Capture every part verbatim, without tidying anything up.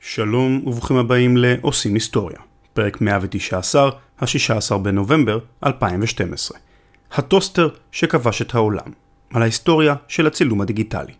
שלום וברוכים הבאים לעושים היסטוריה, פרק מאה ותשע עשרה, ה-שישה עשר בנובמבר אלפיים ושתים עשרה. הטוסטר שכבש את העולם, על ההיסטוריה של הצילום הדיגיטלי.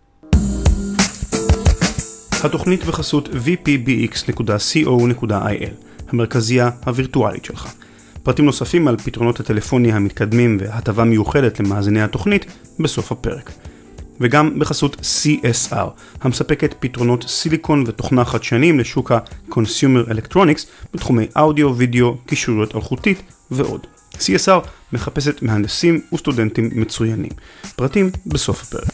התוכנית בחסות וי פי בי אקס נקודה קו נקודה איי אל, המרכזייה הווירטואלית שלך. פרטים נוספים על פתרונות הטלפוניה המתקדמים והטבה מיוחדת למאזיני התוכנית בסוף הפרק. וגם בחסות סי אס אר, המספקת פתרונות סיליקון ותוכנה חדשניים לשוק ה-Consumer Electronics בתחומי אודיו, וידאו, קישוריות אלחוטית ועוד. סי אס אר מחפשת מהנדסים וסטודנטים מצוינים. פרטים בסוף הפרק.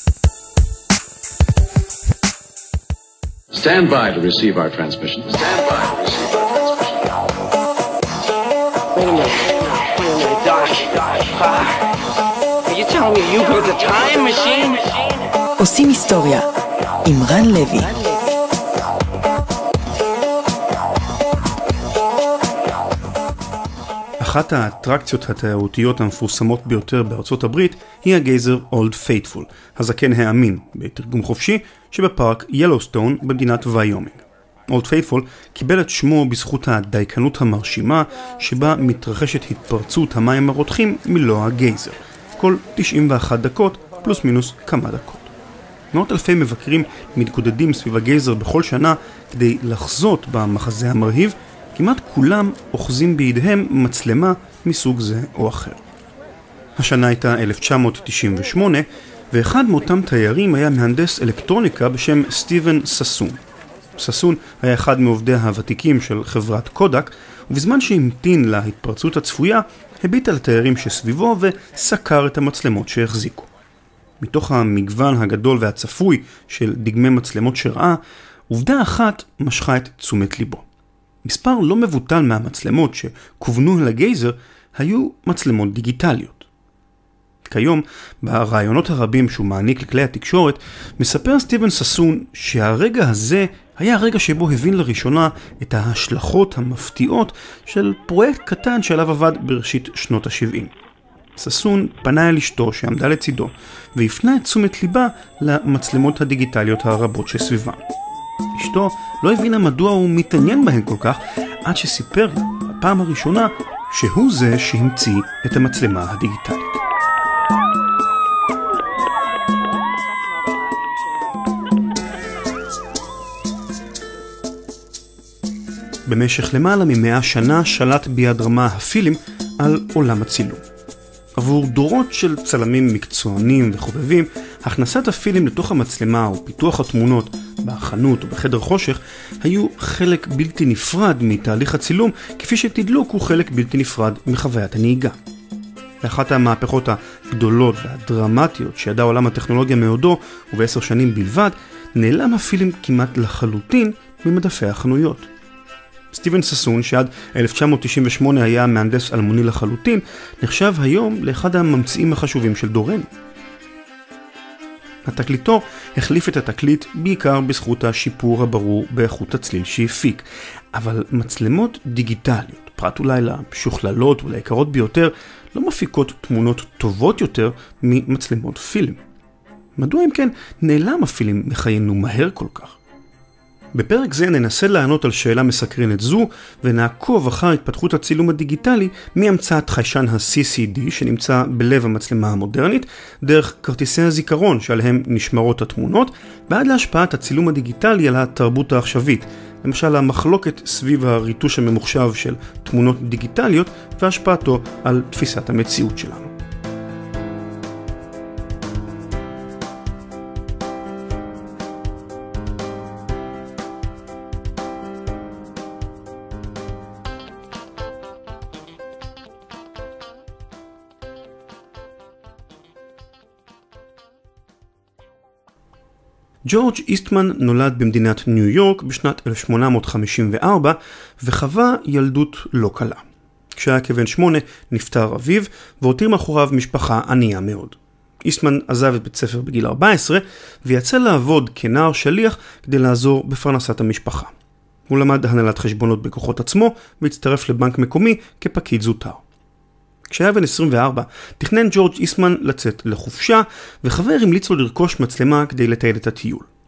Stand by to receive our transmission. Stand by to receive our transmission. Wait a minute. Wait a minute, Doc. Doc. Are you telling me you built a time machine? עושים היסטוריה עם רן לוי. אחת האטרקציות התיירותיות המפורסמות ביותר בארצות הברית היא הגייזר אולד פייטפול, הזקן האמין, בתרגום חופשי, שבפארק ילוסטון במדינת ויומינג. אולד פייטפול קיבל את שמו בזכות הדייקנות המרשימה שבה מתרחשת התפרצות המים הרותחים מלוא הגייזר, כל תשעים ואחת דקות פלוס מינוס כמה דקות. מאות אלפי מבקרים מתגודדים סביב הגייזר בכל שנה כדי לחזות במחזה המרהיב, כמעט כולם אוחזים בידיהם מצלמה מסוג זה או אחר. השנה הייתה אלף תשע מאות תשעים ושמונה, ואחד מאותם תיירים היה מהנדס אלקטרוניקה בשם סטיבן ססון. ססון היה אחד מעובדיה הוותיקים של חברת קודק, ובזמן שהמתין להתפרצות הצפויה, הביט על התיירים שסביבו וסקר את המצלמות שהחזיקו. מתוך המגוון הגדול והצפוי של דגמי מצלמות שראה, עובדה אחת משכה את תשומת ליבו. מספר לא מבוטל מהמצלמות שכוונו לגייזר היו מצלמות דיגיטליות. כיום, ברעיונות הרבים שהוא מעניק לכלי התקשורת, מספר סטיבן ססון שהרגע הזה היה הרגע שבו הבין לראשונה את ההשלכות המפתיעות של פרויקט קטן שעליו עבד בראשית שנות ה-שבעים. ססון פנה אל אשתו שעמדה לצידו, והפנה את תשומת ליבה למצלמות הדיגיטליות הרבות שסביבן. אשתו לא הבינה מדוע הוא מתעניין בהן כל כך, עד שסיפר לה בפעם הראשונה שהוא זה שהמציא את המצלמה הדיגיטלית. במשך למעלה ממאה שנה שלט ביד רמה הפילים על עולם הצילום. עבור דורות של צלמים מקצוענים וחובבים, הכנסת הפילים לתוך המצלמה ופיתוח התמונות בחנות ובחדר חושך היו חלק בלתי נפרד מתהליך הצילום, כפי שתדלוק הוא חלק בלתי נפרד מחוויית הנהיגה. לאחת המהפכות הגדולות והדרמטיות שידע עולם הטכנולוגיה מעודו, ובעשר שנים בלבד, נעלם הפילים כמעט לחלוטין ממדפי החנויות. סטיבן ססון, שעד אלף תשע מאות תשעים ושמונה היה מהנדס אלמוני לחלוטין, נחשב היום לאחד הממציאים החשובים של דורנו. התקליטור החליף את התקליט בעיקר בזכות השיפור הברור באיכות הצליל שהפיק, אבל מצלמות דיגיטליות, פרט אולי לשוכללות וליקרות ביותר, לא מפיקות תמונות טובות יותר ממצלמות פילם. מדוע אם כן נעלם הפילם מחיינו מהר כל כך? בפרק זה ננסה לענות על שאלה מסקרנת זו, ונעקוב אחר התפתחות הצילום הדיגיטלי מהמצאת חיישן ה-סי סי די שנמצא בלב המצלמה המודרנית, דרך כרטיסי הזיכרון שעליהם נשמרות התמונות, ועד להשפעת הצילום הדיגיטלי על התרבות העכשווית, למשל המחלוקת סביב הריטוש הממוחשב של תמונות דיגיטליות והשפעתו על תפיסת המציאות שלנו. ג'ורג' איסטמן נולד במדינת ניו יורק בשנת אלף שמונה מאות חמישים וארבע וחווה ילדות לא קלה. כשהיה כבן שמונה נפטר אביו והותיר מאחוריו משפחה ענייה מאוד. איסטמן עזב את בית ספר בגיל ארבע עשרה ויצא לעבוד כנער שליח כדי לעזור בפרנסת המשפחה. הוא למד הנהלת חשבונות בכוחות עצמו והצטרף לבנק מקומי כפקיד זוטר. כשהיה בן עשרים וארבע, תכנן ג'ורג' איסטמן לצאת לחופשה, וחבר המליץ לו לרכוש מצלמה כדי לתעד את הטיול.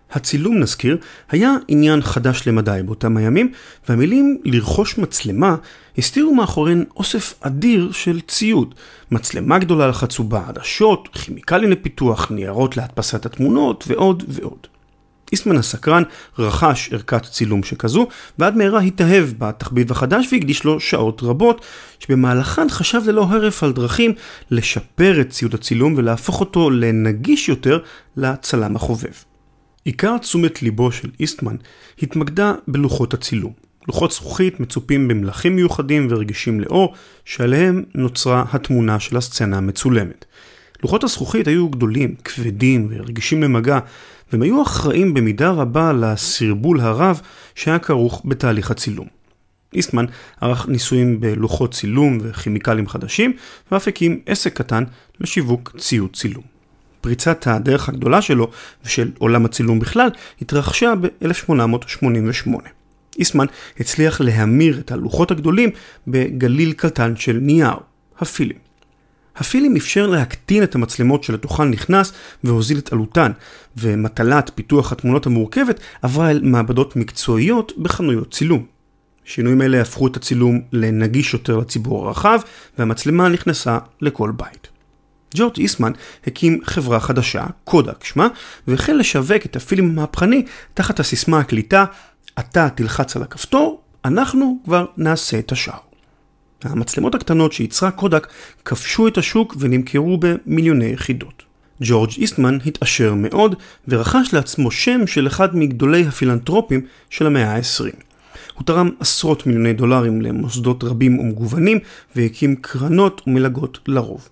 הצילום, נזכיר, היה עניין חדש למדי באותם הימים, והמילים לרכוש מצלמה הסתירו מאחוריהן אוסף אדיר של ציוד. מצלמה גדולה לחצובה, עדשות, כימיקלים לפיתוח, ניירות להדפסת התמונות ועוד ועוד. איסטמן הסקרן רכש ערכת צילום שכזו, ועד מהרה התאהב בתחביב החדש והקדיש לו שעות רבות, שבמהלכן חשב ללא הרף על דרכים לשפר את ציוד הצילום ולהפוך אותו לנגיש יותר לצלם החובב. עיקר תשומת ליבו של איסטמן התמקדה בלוחות הצילום. לוחות זכוכית מצופים במלחים מיוחדים ורגישים לאור, שעליהם נוצרה התמונה של הסצנה המצולמת. לוחות הזכוכית היו גדולים, כבדים ורגישים למגע, והם היו אחראים במידה רבה לסרבול הרב שהיה כרוך בתהליך הצילום. איסטמן ערך ניסויים בלוחות צילום וכימיקלים חדשים, ואף הקים עסק קטן לשיווק ציוד צילום. פריצת הדרך הגדולה שלו ושל עולם הצילום בכלל התרחשה ב-אלף שמונה מאות שמונים ושמונה. איסטמן הצליח להמיר את הלוחות הגדולים בגליל קטן של נייר, הפילים. הפילים אפשר להקטין את המצלמות שלתוכן נכנס והוזיל את עלותן, ומטלת פיתוח התמונות המורכבת עברה אל מעבדות מקצועיות בחנויות צילום. שינויים אלה הפכו את הצילום לנגיש יותר לציבור הרחב, והמצלמה נכנסה לכל בית. ג'ורג' איסטמן הקים חברה חדשה, קודק שמה, והחל לשווק את הפילים המהפכני תחת הסיסמה הקליטה, אתה תלחץ על הכפתור, אנחנו כבר נעשה את השאר. המצלמות הקטנות שיצרה קודק כבשו את השוק ונמכרו במיליוני יחידות. ג'ורג' איסטמן התעשר מאוד ורכש לעצמו שם של אחד מגדולי הפילנטרופים של המאה ה-העשרים. הוא תרם עשרות מיליוני דולרים למוסדות רבים ומגוונים והקים קרנות ומלגות לרוב.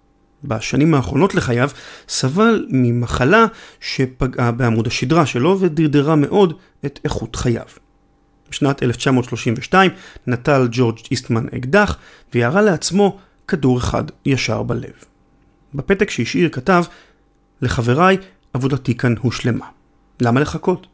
בשנים האחרונות לחייו סבל ממחלה שפגעה בעמוד השדרה שלו ודרדרה מאוד את איכות חייו. בשנת אלף תשע מאות שלושים ושתיים נטל ג'ורג' איסטמן אקדח וירה לעצמו כדור אחד ישר בלב. בפתק שהשאיר כתב, לחבריי, עבודתי כאן הושלמה. למה לחכות?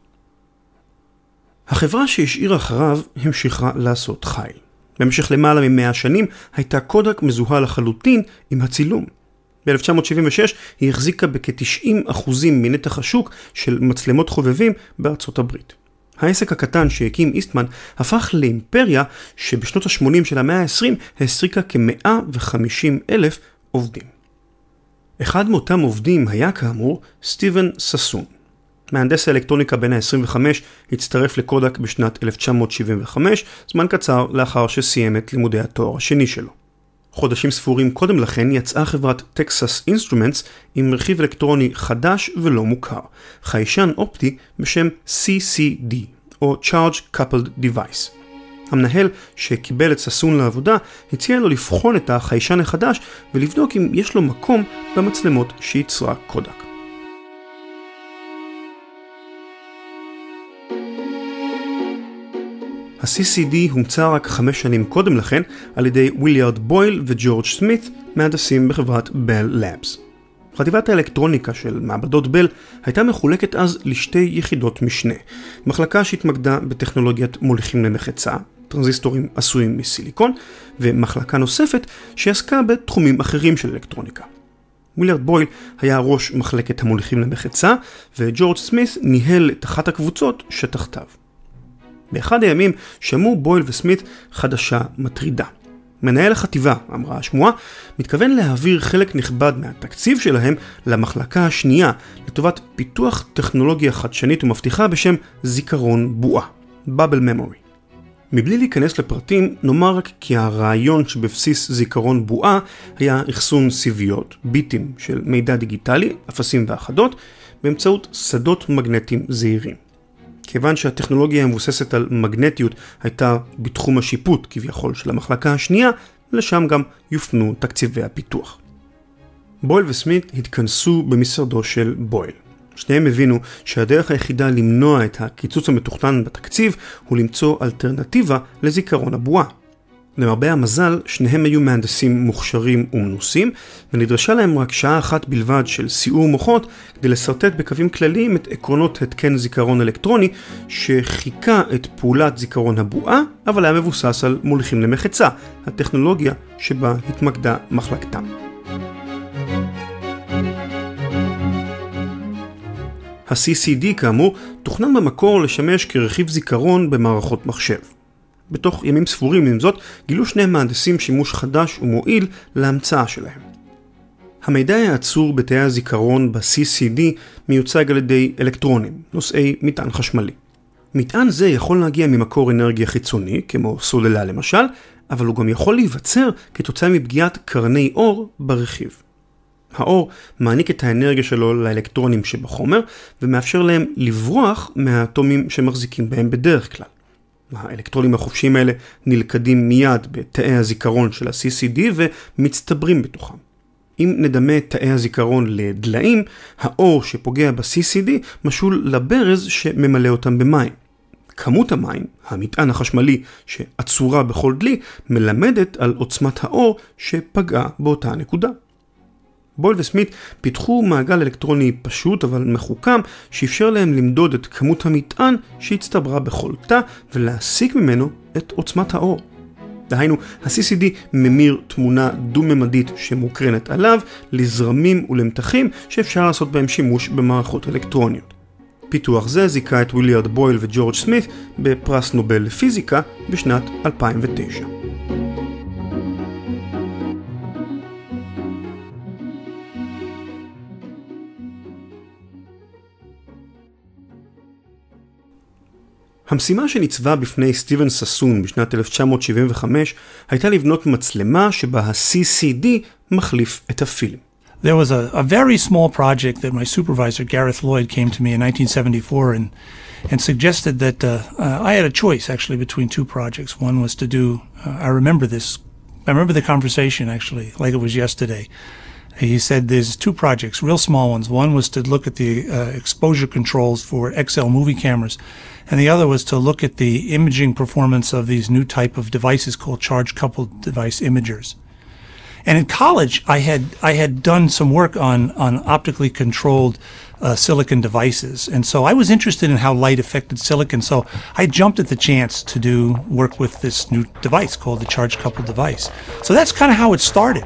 החברה שהשאיר אחריו המשיכה לעשות חיל. במשך למעלה ממאה שנים הייתה קודק מזוהה לחלוטין עם הצילום. ב-אלף תשע מאות שבעים ושש היא החזיקה בכ-תשעים אחוז מנתח השוק של מצלמות חובבים בארצות הברית. העסק הקטן שהקים איסטמן הפך לאימפריה שבשנות ה-שמונים של המאה ה-העשרים העסיקה כ-מאה וחמישים אלף עובדים. אחד מאותם עובדים היה כאמור סטיבן ססון. מהנדס האלקטרוניקה בן ה-עשרים וחמש הצטרף לקודק בשנת אלף תשע מאות שבעים וחמש, זמן קצר לאחר שסיים את לימודי התואר השני שלו. חודשים ספורים קודם לכן יצאה חברת טקסס אינסטרומנטס עם רכיב אלקטרוני חדש ולא מוכר, חיישן אופטי בשם סי סי די, או Charge Coupled Device. המנהל שקיבל את ססון לעבודה הציע לו לבחון את החיישן החדש ולבדוק אם יש לו מקום במצלמות שיצרה קודק. ה-סי סי די הומצא רק חמש שנים קודם לכן על ידי וויליארד בויל וג'ורג' סמית, מהנדסים בחברת בל לאבס. חטיבת האלקטרוניקה של מעבדות בל הייתה מחולקת אז לשתי יחידות משנה. מחלקה שהתמקדה בטכנולוגיית מוליכים למחצה, טרנזיסטורים עשויים מסיליקון, ומחלקה נוספת שעסקה בתחומים אחרים של אלקטרוניקה. וויליארד בויל היה ראש מחלקת המוליכים למחצה, וג'ורג' סמית ניהל את אחת הקבוצות שתחתיו. באחד הימים שמעו בויל וסמית חדשה מטרידה. מנהל החטיבה, אמרה השמועה, מתכוון להעביר חלק נכבד מהתקציב שלהם למחלקה השנייה, לטובת פיתוח טכנולוגיה חדשנית ומבטיחה בשם זיכרון בועה, Bubble Memory. מבלי להיכנס לפרטים, נאמר רק כי הרעיון שבבסיס זיכרון בועה היה אחסון סיביות, ביטים של מידע דיגיטלי, אפסים ואחדות, באמצעות שדות מגנטיים זהירים. כיוון שהטכנולוגיה המבוססת על מגנטיות הייתה בתחום השיפוט כביכול של המחלקה השנייה, לשם גם יופנו תקציבי הפיתוח. בויל וסמית התכנסו במשרדו של בויל. שניהם הבינו שהדרך היחידה למנוע את הקיצוץ המתוכנן בתקציב הוא למצוא אלטרנטיבה לזיכרון הבועה. למרבה המזל, שניהם היו מהנדסים מוכשרים ומנוסים, ונדרשה להם רק שעה אחת בלבד של סיעור מוחות כדי לסרטט בקווים כלליים את עקרונות התקן זיכרון אלקטרוני שחיכה את פעולת זיכרון הבועה, אבל היה מבוסס על מוליכים למחצה, הטכנולוגיה שבה התמקדה מחלקתם. ה-סי סי די כאמור תוכנן במקור לשמש כרכיב זיכרון במערכות מחשב. בתוך ימים ספורים עם זאת גילו שני מהנדסים שימוש חדש ומועיל להמצאה שלהם. המידע העצור בתאי הזיכרון ב-סי סי די מיוצג על ידי אלקטרונים, נושאי מטען חשמלי. מטען זה יכול להגיע ממקור אנרגיה חיצוני, כמו סוללה למשל, אבל הוא גם יכול להיווצר כתוצאה מפגיעת קרני אור ברכיב. האור מעניק את האנרגיה שלו לאלקטרונים שבחומר, ומאפשר להם לברוח מהאטומים שמחזיקים בהם בדרך כלל. האלקטרונים החופשיים האלה נלכדים מיד בתאי הזיכרון של ה-סי סי די ומצטברים בתוכם. אם נדמה את תאי הזיכרון לדליים, האור שפוגע ב-סי סי די משול לברז שממלא אותם במים. כמות המים, המטען החשמלי שעצורה בכל דלי, מלמדת על עוצמת האור שפגעה באותה נקודה. בויל וסמית פיתחו מעגל אלקטרוני פשוט אבל מחוכם שאפשר להם למדוד את כמות המטען שהצטברה בכל תא ולהסיק ממנו את עוצמת האור. דהיינו, ה-סי סי די ממיר תמונה דו-ממדית שמוקרנת עליו לזרמים ולמתחים שאפשר לעשות בהם שימוש במערכות אלקטרוניות. פיתוח זה זיכה את וויליארד בויל וג'ורג' סמית בפרס נובל לפיזיקה בשנת אלפיים ותשע. המשימה שניצבה בפני סטיבן ססון בשנת אלף תשע מאות שבעים וחמש הייתה לבנות מצלמה שבה ה-סי סי די מחליף את הפילם. There was a, a very small project that my supervisor Gareth Lloyd came to me in nineteen seventy-four and and suggested that uh, uh, I had a choice actually between two projects. One was to do uh, I remember this I remember the conversation actually like it was yesterday. He said there's two projects, real small ones. One was to look at the uh, exposure controls for X L movie cameras, and the other was to look at the imaging performance of these new type of devices called charge-coupled device imagers. And in college, I had I had done some work on on optically controlled uh, silicon devices, and so I was interested in how light affected silicon. So I jumped at the chance to do work with this new device called the charge-coupled device. So that's kind of how it started.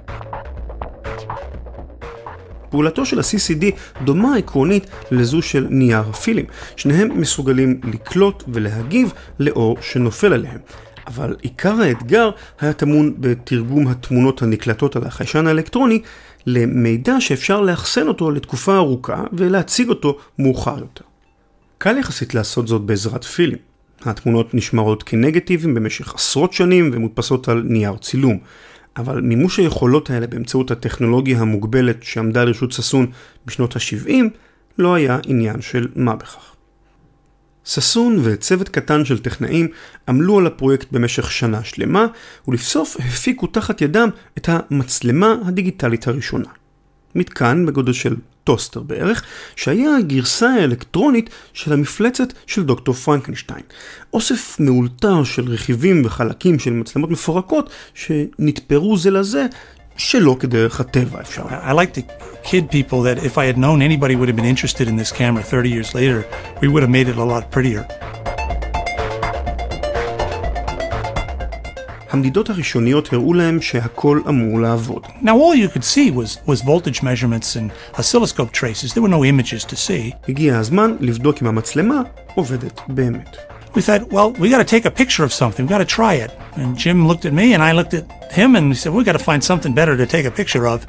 פעולתו של ה-סי סי די דומה עקרונית לזו של נייר הפילם, שניהם מסוגלים לקלוט ולהגיב לאור שנופל עליהם. אבל עיקר האתגר היה טמון בתרגום התמונות הנקלטות על החיישן האלקטרוני למידע שאפשר לאחסן אותו לתקופה ארוכה ולהציג אותו מאוחר יותר. קל יחסית לעשות זאת בעזרת פילם. התמונות נשמרות כנגטיבים במשך עשרות שנים ומודפסות על נייר צילום. אבל מימוש היכולות האלה באמצעות הטכנולוגיה המוגבלת שעמדה לרשות ססון בשנות ה-שבעים לא היה עניין של מה בכך. ססון וצוות קטן של טכנאים עמלו על הפרויקט במשך שנה שלמה, ולבסוף הפיקו תחת ידם את המצלמה הדיגיטלית הראשונה. מתקן בגודל של טוסטר בערך, שהיה הגרסה האלקטרונית של המפלצת של דוקטור פרנקנשטיין. אוסף מאולתר של רכיבים וחלקים של מצלמות מפורקות שנתפרו זה לזה שלא כדרך הטבע אפשר. I like to kid people that if I had known anybody would have been interested in this camera thirty years later, we would have made it a lot prettier. המדידות הראשוניות הראו להם שהכל אמור לעבוד. Now all you could see was was voltage measurements and oscilloscope traces. There were no images to see. הגיע הזמן לבדוק אם המצלמה עובדת באמת. We thought, well, we got to take a picture of something. We got to try it. And Jim looked at me and I looked at him and we said, we got to find something better to take a picture of.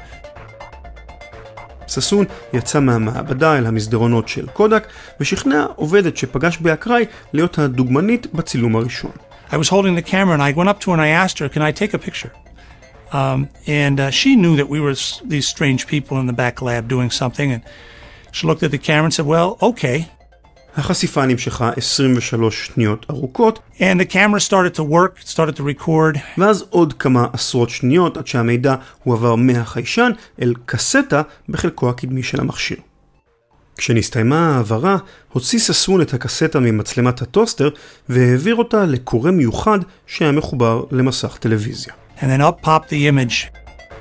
ססון יצא מהמעבדה אל המסדרונות של קודק ושכנע עובדת שפגש באקראי להיות הדוגמנית בצילום הראשון. I was holding the camera and I went up to her and I asked her, can I take a picture? Um, and uh, she knew that we were these strange people in the back lab doing something. And she looked at the camera and said, well, okay. החשיפה נמשכה עשרים ושלוש שניות ארוכות. And the camera started to work, started to record. ואז עוד כמה עשרות שניות עד שהמידע הועבר מהחיישן אל קסטה בחלקו הקדמי של המכשיר. כשנסתיימה העברה, הוציא ססון את הקסטה ממצלמת הטוסטר והעביר אותה לקורא מיוחד שהיה מחובר למסך טלוויזיה. And then up popped the image.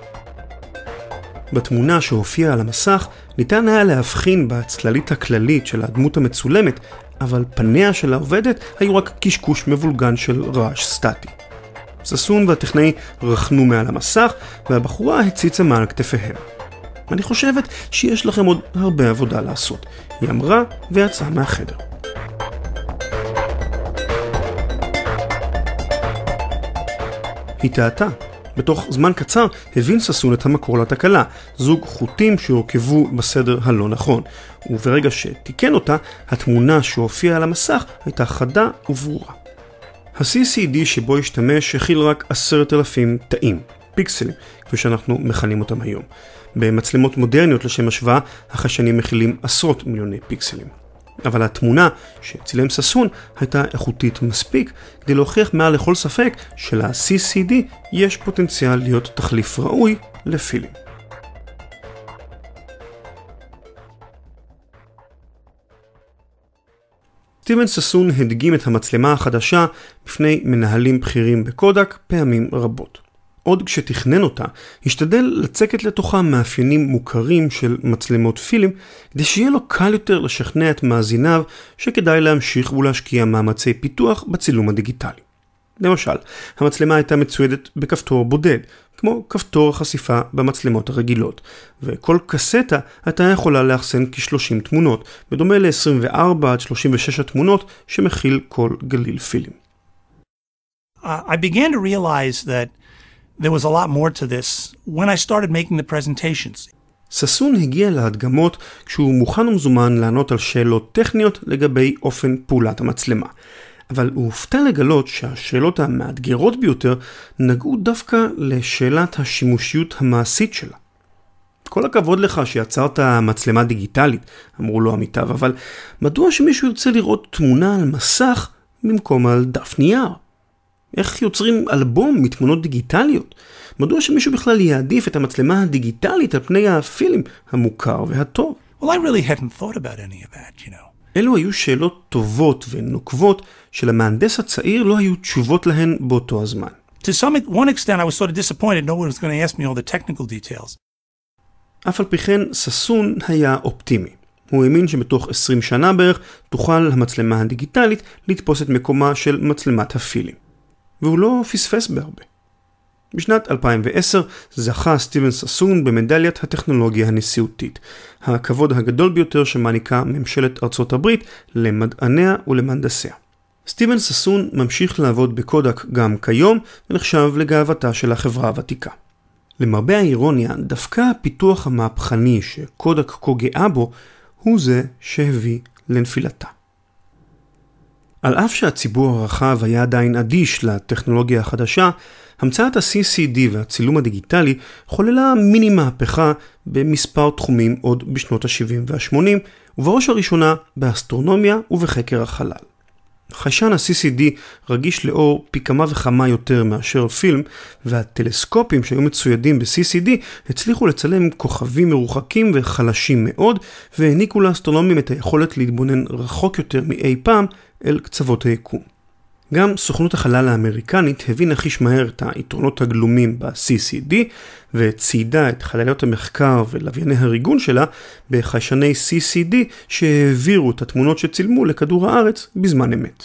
בתמונה שהופיעה על המסך ניתן היה להבחין בצללית הכללית של הדמות המצולמת, אבל פניה של העובדת היו רק קשקוש מבולגן של רעש סטטי. ססון והטכנאי רחנו מעל המסך והבחורה הציצה מעל כתפיהם. אני חושבת שיש לכם עוד הרבה עבודה לעשות. היא אמרה ויצאה מהחדר. היא טעתה. בתוך זמן קצר הבין ססון את המקור לתקלה, זוג חוטים שהורכבו בסדר הלא נכון, וברגע שתיקן אותה, התמונה שהופיעה על המסך הייתה חדה וברורה. ה-סי סי די שבו השתמש הכיל רק עשרת אלפים תאים, פיקסלים, כפי שאנחנו מכנים אותם היום. במצלמות מודרניות לשם השוואה, החיישנים מכילים עשרות מיליוני פיקסלים. אבל התמונה שצילם ססון הייתה איכותית מספיק כדי להוכיח מעל לכל ספק של-סי סי די יש פוטנציאל להיות תחליף ראוי לפילים. סטיבן ססון הדגים את המצלמה החדשה בפני מנהלים בכירים בקודק פעמים רבות. עוד כשתכנן אותה, השתדל לצקת לתוכה מאפיינים מוכרים של מצלמות פילים, כדי שיהיה לו קל יותר לשכנע את מאזיניו שכדאי להמשיך ולהשקיע מאמצי פיתוח בצילום הדיגיטלי. למשל, המצלמה הייתה מצוידת בכפתור בודד, כמו כפתור החשיפה במצלמות הרגילות, וכל קסטה הייתה יכולה לאחסן כ-שלושים תמונות, בדומה ל-עשרים וארבע עד שלושים ושש התמונות שמכיל כל גליל פילים. Uh, I began to realize that there was a lot more to this when I started making the presentations. ססון הגיע להדגמות כשהוא מוכן ומזומן לענות על שאלות טכניות לגבי אופן פעולת המצלמה. אבל הוא הופתע לגלות שהשאלות המאתגרות ביותר נגעו דווקא לשאלת השימושיות המעשית שלה. כל הכבוד לך שיצרת מצלמה דיגיטלית, אמרו לו עמיתיו, אבל מדוע שמישהו ירצה לראות תמונה על מסך במקום על דף נייר? איך יוצרים אלבום מתמונות דיגיטליות? מדוע שמישהו בכלל יעדיף את המצלמה הדיגיטלית על פני הפילים המוכר והטוב? Well, I really hadn't thought about any of that, you know. אלו היו שאלות טובות ונוקבות שלמהנדס הצעיר לא היו תשובות להן באותו הזמן. To some one extent I was sort of disappointed no one was going to ask me all the technical details. אף על פי כן ססון היה אופטימי. הוא האמין שבתוך עשרים שנה בערך תוכל המצלמה הדיגיטלית לתפוס את מקומה של מצלמת הפילים. והוא לא פספס בהרבה. בשנת אלפיים ועשר זכה סטיבן ססון במדליית הטכנולוגיה הנשיאותית, הכבוד הגדול ביותר שמעניקה ממשלת ארצות הברית למדעניה ולמהנדסיה. סטיבן ססון ממשיך לעבוד בקודק גם כיום ונחשב לגאוותה של החברה הוותיקה. למרבה האירוניה, דווקא הפיתוח המהפכני שקודק כה גאה בו הוא זה שהביא לנפילתה. על אף שהציבור הרחב היה עדיין אדיש לטכנולוגיה החדשה, המצאת ה-סי סי די והצילום הדיגיטלי חוללה מיני מהפכה במספר תחומים עוד בשנות ה-שבעים וה-שמונים, ובראש הראשונה באסטרונומיה ובחקר החלל. חיישן ה-סי סי די רגיש לאור פי כמה וכמה יותר מאשר פילם, והטלסקופים שהיו מצוידים ב-סי סי די הצליחו לצלם כוכבים מרוחקים וחלשים מאוד, והעניקו לאסטרונומים את היכולת להתבונן רחוק יותר מאי פעם אל קצוות היקום. גם סוכנות החלל האמריקנית הבינה חיש מהר את היתרונות הגלומים ב-סי סי די, וציידה את חלליות המחקר ולווייני הריגון שלה בחיישני סי סי די שהעבירו את התמונות שצילמו לכדור הארץ בזמן אמת.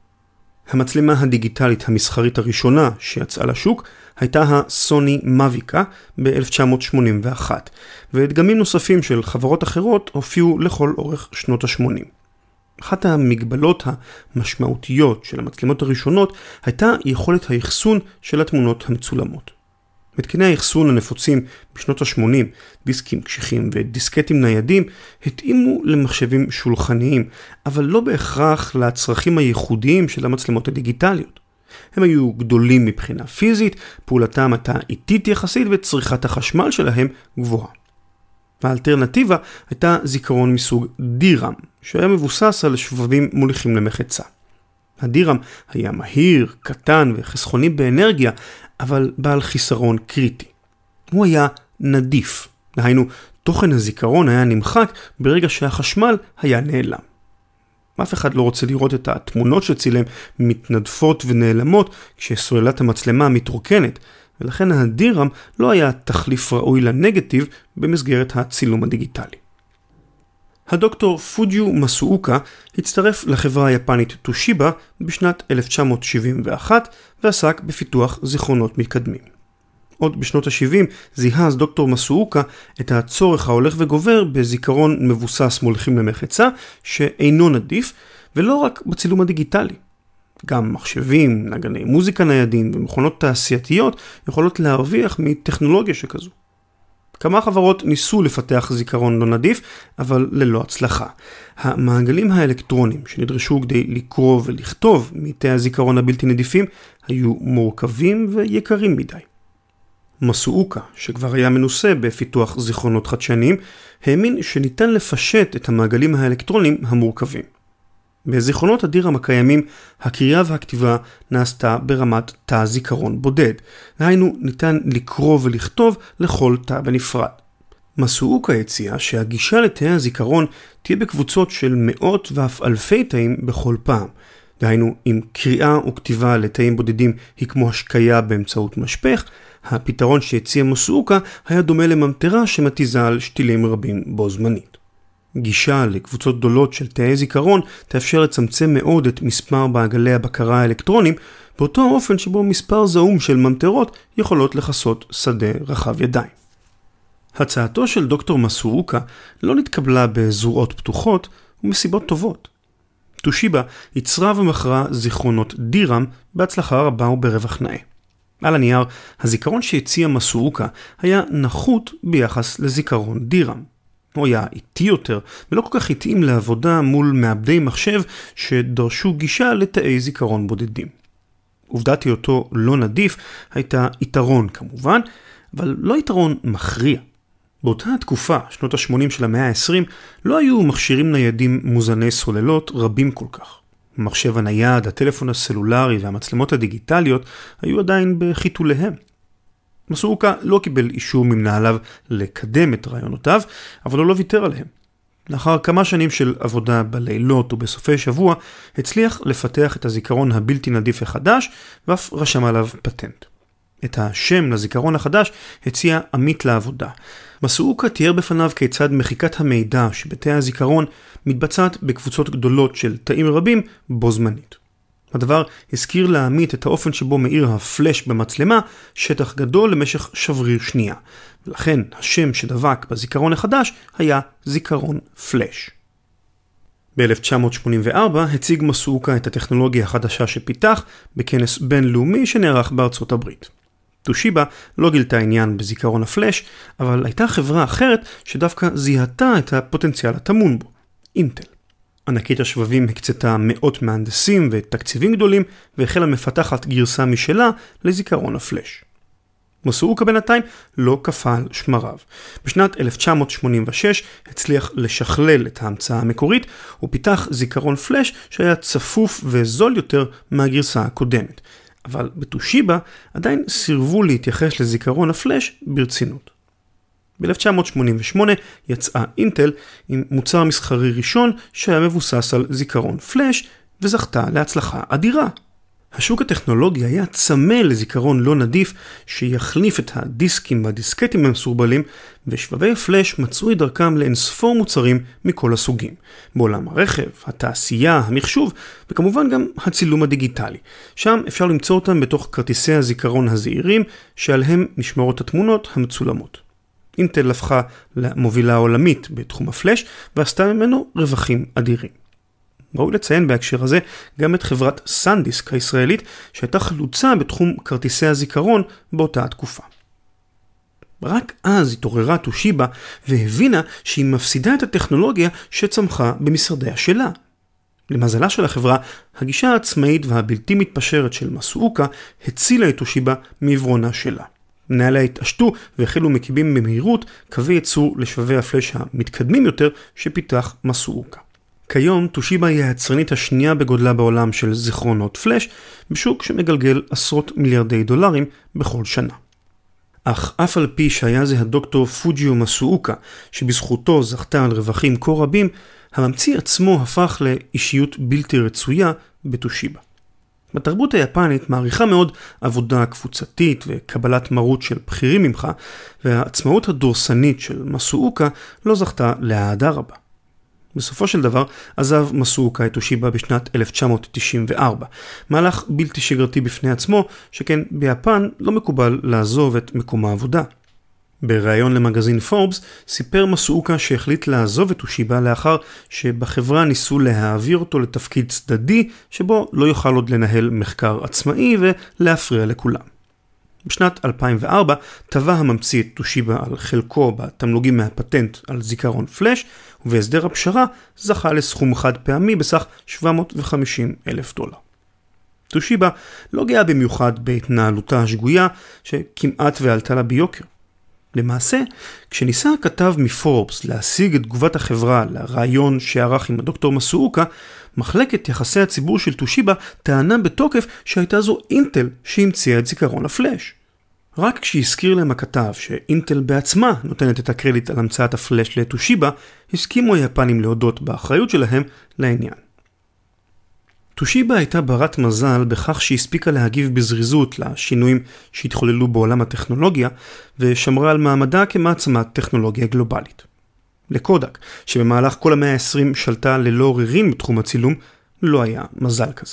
המצלמה הדיגיטלית המסחרית הראשונה שיצאה לשוק הייתה הסוני מאביקה ב-אלף תשע מאות שמונים ואחת, ודגמים נוספים של חברות אחרות הופיעו לכל אורך שנות ה-שמונים. אחת המגבלות המשמעותיות של המצלמות הראשונות הייתה יכולת האחסון של התמונות המצולמות. מתקני האחסון הנפוצים בשנות ה-שמונים, דיסקים קשיחים ודיסקטים ניידים, התאימו למחשבים שולחניים, אבל לא בהכרח לצרכים הייחודיים של המצלמות הדיגיטליות. הם היו גדולים מבחינה פיזית, פעולתם הייתה איטית יחסית וצריכת החשמל שלהם גבוהה. האלטרנטיבה הייתה זיכרון מסוג די-רם, שהיה מבוסס על שבבים מוליכים למחצה. הדי-רם היה מהיר, קטן וחסכוני באנרגיה, אבל בעל חיסרון קריטי. הוא היה נדיף, דהיינו, תוכן הזיכרון היה נמחק ברגע שהחשמל היה נעלם. אף אחד לא רוצה לראות את התמונות שצילם מתנדפות ונעלמות כשסוללת המצלמה מתרוקנת, ולכן הדי-רם לא היה תחליף ראוי לנגטיב במסגרת הצילום הדיגיטלי. הדוקטור פוג'יו מסואוקה הצטרף לחברה היפנית טושיבה בשנת אלף תשע מאות שבעים ואחת ועסק בפיתוח זיכרונות מתקדמים. עוד בשנות ה-שבעים זיהה אז דוקטור מסואוקה את הצורך ההולך וגובר בזיכרון מבוסס מולכים למחצה שאינו נדיף, ולא רק בצילום הדיגיטלי. גם מחשבים, נגני מוזיקה ניידים ומכונות תעשייתיות יכולות להרוויח מטכנולוגיה שכזו. כמה חברות ניסו לפתח זיכרון לא נדיף, אבל ללא הצלחה. המעגלים האלקטרונים שנדרשו כדי לקרוא ולכתוב מתאי הזיכרון הבלתי נדיפים היו מורכבים ויקרים מדי. מסואוקה, שכבר היה מנוסה בפיתוח זיכרונות חדשניים, האמין שניתן לפשט את המעגלים האלקטרוניים המורכבים. בזיכרונות הדירם הקיימים, הקריאה והכתיבה נעשתה ברמת תא זיכרון בודד. היינו, ניתן לקרוא ולכתוב לכל תא בנפרד. מסואוקה הציע שהגישה לתאי הזיכרון תהיה בקבוצות של מאות ואף אלפי תאים בכל פעם. דהיינו, אם קריאה וכתיבה לתאים בודדים היא כמו השקיה באמצעות משפך, הפתרון שהציע מסואוקה היה דומה לממטרה שמתיזה על שתילים רבים בו זמנית. גישה לקבוצות גדולות של תאי זיכרון תאפשר לצמצם מאוד את מספר בעגלי הבקרה האלקטרונים, באותו האופן שבו מספר זעום של ממטרות יכולות לחסות שדה רחב ידיים. הצעתו של דוקטור מסואוקה לא נתקבלה בזרועות פתוחות ומסיבות טובות. טושיבה יצרה ומכרה זיכרונות דירם בהצלחה רבה וברווח נאה. על הנייר, הזיכרון שהציע מסואוקה היה נחות ביחס לזיכרון דירם. הוא היה איטי יותר ולא כל כך התאים לעבודה מול מעבדי מחשב שדרשו גישה לתאי זיכרון בודדים. עובדת היותו לא נדיף הייתה יתרון כמובן, אבל לא יתרון מכריע. באותה התקופה, שנות ה-שמונים של המאה ה-עשרים, לא היו מכשירים ניידים מוזני סוללות רבים כל כך. המחשב הנייד, הטלפון הסלולרי והמצלמות הדיגיטליות היו עדיין בחיתוליהם. מסואוקה לא קיבל אישור ממנהליו לקדם את רעיונותיו, אבל הוא לא ויתר עליהם. לאחר כמה שנים של עבודה בלילות ובסופי שבוע, הצליח לפתח את הזיכרון הבלתי נדיף החדש, ואף רשם עליו פטנט. את השם לזיכרון החדש הציע עמית לעבודה. מסואוקה תיאר בפניו כיצד מחיקת המידע שבתאי הזיכרון מתבצעת בקבוצות גדולות של תאים רבים בו זמנית. הדבר הזכיר לעמית את האופן שבו מאיר הפלש במצלמה שטח גדול למשך שבריר שנייה, ולכן השם שדבק בזיכרון החדש היה זיכרון פלש. ב-אלף תשע מאות שמונים וארבע הציג מסואוקה את הטכנולוגיה החדשה שפיתח בכנס בינלאומי שנערך בארצות הברית. טושיבה לא גילתה עניין בזיכרון הפלש, אבל הייתה חברה אחרת שדווקא זיהתה את הפוטנציאל הטמון בו, אינטל. ענקית השבבים הקצתה מאות מהנדסים ותקציבים גדולים והחלה מפתחת גרסה משלה לזיכרון הפלש. מסואוקה בינתיים לא קפא על שמריו. בשנת אלף תשע מאות שמונים ושש הצליח לשכלל את ההמצאה המקורית ופיתח זיכרון פלש שהיה צפוף וזול יותר מהגרסה הקודמת. אבל בטושיבה עדיין סירבו להתייחס לזיכרון הפלש ברצינות. ב-אלף תשע מאות שמונים ושמונה יצאה אינטל עם מוצר מסחרי ראשון שהיה מבוסס על זיכרון פלש וזכתה להצלחה אדירה. השוק הטכנולוגי היה צמא לזיכרון לא נדיף שיחליף את הדיסקים והדיסקטים המסורבלים, ושבבי הפלש מצאו את דרכם לאינספור מוצרים מכל הסוגים. בעולם הרכב, התעשייה, המחשוב וכמובן גם הצילום הדיגיטלי. שם אפשר למצוא אותם בתוך כרטיסי הזיכרון הזעירים שעליהם נשמרות התמונות המצולמות. אינטל הפכה למובילה העולמית בתחום הפלש ועשתה ממנו רווחים אדירים. ראוי לציין בהקשר הזה גם את חברת סנדיסק הישראלית שהייתה חלוצה בתחום כרטיסי הזיכרון באותה התקופה. רק אז התעוררה טושיבה והבינה שהיא מפסידה את הטכנולוגיה שצמחה במשרדיה שלה. למזלה של החברה, הגישה העצמאית והבלתי מתפשרת של מסואוקה הצילה את טושיבה מעברונה שלה. מנהליה התעשתו והחלו מקימים במהירות קווי ייצור לשבבי הפלש המתקדמים יותר שפיתח מסואוקה. כיום טושיבה היא היצרנית השנייה בגודלה בעולם של זיכרונות פלש, בשוק שמגלגל עשרות מיליארדי דולרים בכל שנה. אך אף על פי שהיה זה הדוקטור פוג'יו מסואוקה, שבזכותו זכתה על רווחים כה רבים, הממציא עצמו הפך לאישיות בלתי רצויה בטושיבה. בתרבות היפנית מעריכה מאוד עבודה קבוצתית וקבלת מרות של בכירים ממך, והעצמאות הדורסנית של מסואוקה לא זכתה להעדה רבה. בסופו של דבר עזב מסואוקה את טושיבה בשנת אלף תשע מאות תשעים וארבע, מהלך בלתי שגרתי בפני עצמו, שכן ביפן לא מקובל לעזוב את מקום העבודה. בריאיון למגזין פורבס סיפר מסואוקה שהחליט לעזוב את טושיבה לאחר שבחברה ניסו להעביר אותו לתפקיד צדדי שבו לא יוכל עוד לנהל מחקר עצמאי ולהפריע לכולם. בשנת אלפיים וארבע טבע הממציא את טושיבה על חלקו בתמלוגים מהפטנט על זיכרון פלאש, ובהסדר הפשרה זכה לסכום חד פעמי בסך שבע מאות וחמישים אלף דולר. טושיבה לא גאה במיוחד בהתנהלותה השגויה שכמעט ועלתה לה ביוקר. למעשה, כשניסה הכתב מפורבס להשיג את תגובת החברה לרעיון שערך עם הדוקטור מסואוקה, מחלקת יחסי הציבור של טושיבה טענה בתוקף שהייתה זו אינטל שהמציאה את זיכרון הפלאש. רק כשהזכיר להם הכתב שאינטל בעצמה נותנת את הקרדיט על המצאת הפלאש לטושיבה, הסכימו היפנים להודות באחריות שלהם לעניין. טושיבה הייתה ברת מזל בכך שהספיקה להגיב בזריזות לשינויים שהתחוללו בעולם הטכנולוגיה, ושמרה על מעמדה כמעצמת טכנולוגיה גלובלית. לקודק, שבמהלך כל המאה ה-עשרים שלטה ללא עוררין בתחום הצילום, לא היה מזל כזה.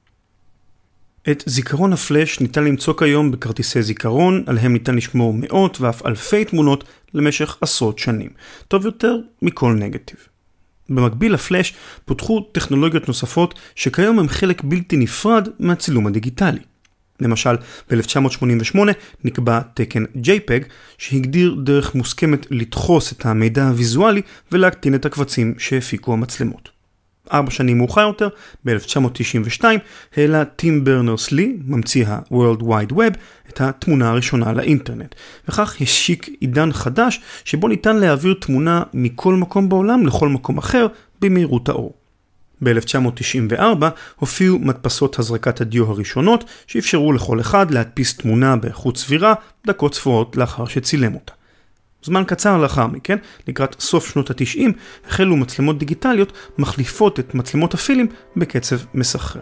את זיכרון הפלאש ניתן למצוא כיום בכרטיסי זיכרון, עליהם ניתן לשמור מאות ואף אלפי תמונות למשך עשרות שנים, טוב יותר מכל נגטיב. במקביל לפלאש פותחו טכנולוגיות נוספות שכיום הם חלק בלתי נפרד מהצילום הדיגיטלי. למשל, ב-אלף תשע מאות שמונים ושמונה נקבע תקן ג'יי פג שהגדיר דרך מוסכמת לדחוס את המידע הוויזואלי ולהקטין את הקבצים שהפיקו המצלמות. ארבע שנים מאוחר יותר, ב-אלף תשע מאות תשעים ושתיים, העלה טים ברנרס-לי, ממציא ה-World Wide Web, את התמונה הראשונה לאינטרנט, וכך השיק עידן חדש שבו ניתן להעביר תמונה מכל מקום בעולם לכל מקום אחר במהירות האור. ב-אלף תשע מאות תשעים וארבע הופיעו מדפסות הזרקת הדיו הראשונות שאפשרו לכל אחד להדפיס תמונה באיכות סבירה דקות ספורות לאחר שצילם אותה. זמן קצר לאחר מכן, לקראת סוף שנות ה-תשעים, החלו מצלמות דיגיטליות מחליפות את מצלמות הפילם בקצב מסחרר.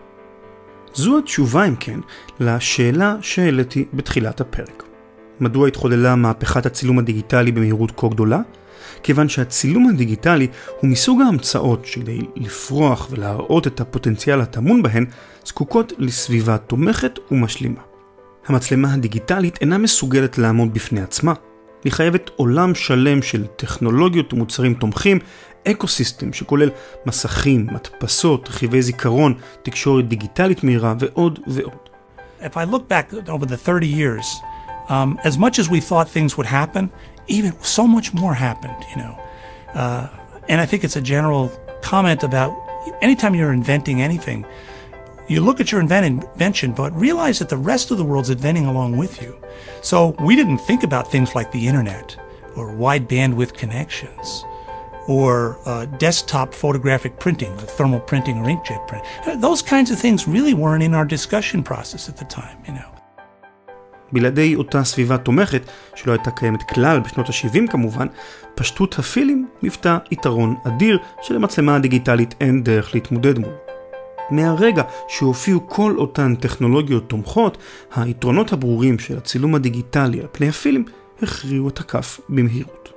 זו התשובה, אם כן, לשאלה שהעליתי בתחילת הפרק. מדוע התחוללה מהפכת הצילום הדיגיטלי במהירות כה גדולה? כיוון שהצילום הדיגיטלי הוא מסוג ההמצאות שכדי לפרוח ולהראות את הפוטנציאל הטמון בהן, זקוקות לסביבה תומכת ומשלימה. המצלמה הדיגיטלית אינה מסוגלת לעמוד בפני עצמה. היא חייבת עולם שלם של טכנולוגיות ומוצרים תומכים, אקוסיסטם שכולל מסכים, מדפסות, רכיבי זיכרון, תקשורת דיגיטלית מהירה ועוד ועוד. If I look back over the thirty years, um, as much as we thought things would happen, even so much more happened, you know. Uh, and I think it's a general comment about anytime you're inventing anything, you look at your invention, but realize that the rest of the world's inventing along with you. So we didn't think about things like the internet, or wide bandwidth connections, or uh, desktop photographic printing, like thermal printing or inkjet print. Those kinds of things really weren't in our discussion process at the time, you know. בלעדי אותה סביבה תומכת, שלא הייתה קיימת כלל בשנות ה-שבעים כמובן, פשטות הפילם היוותה יתרון אדיר שלמצלמה הדיגיטלית אין דרך להתמודד מול. מהרגע שהופיעו כל אותן טכנולוגיות תומכות, היתרונות הברורים של הצילום הדיגיטלי על פני הפילם הכריעו את הכף במהירות.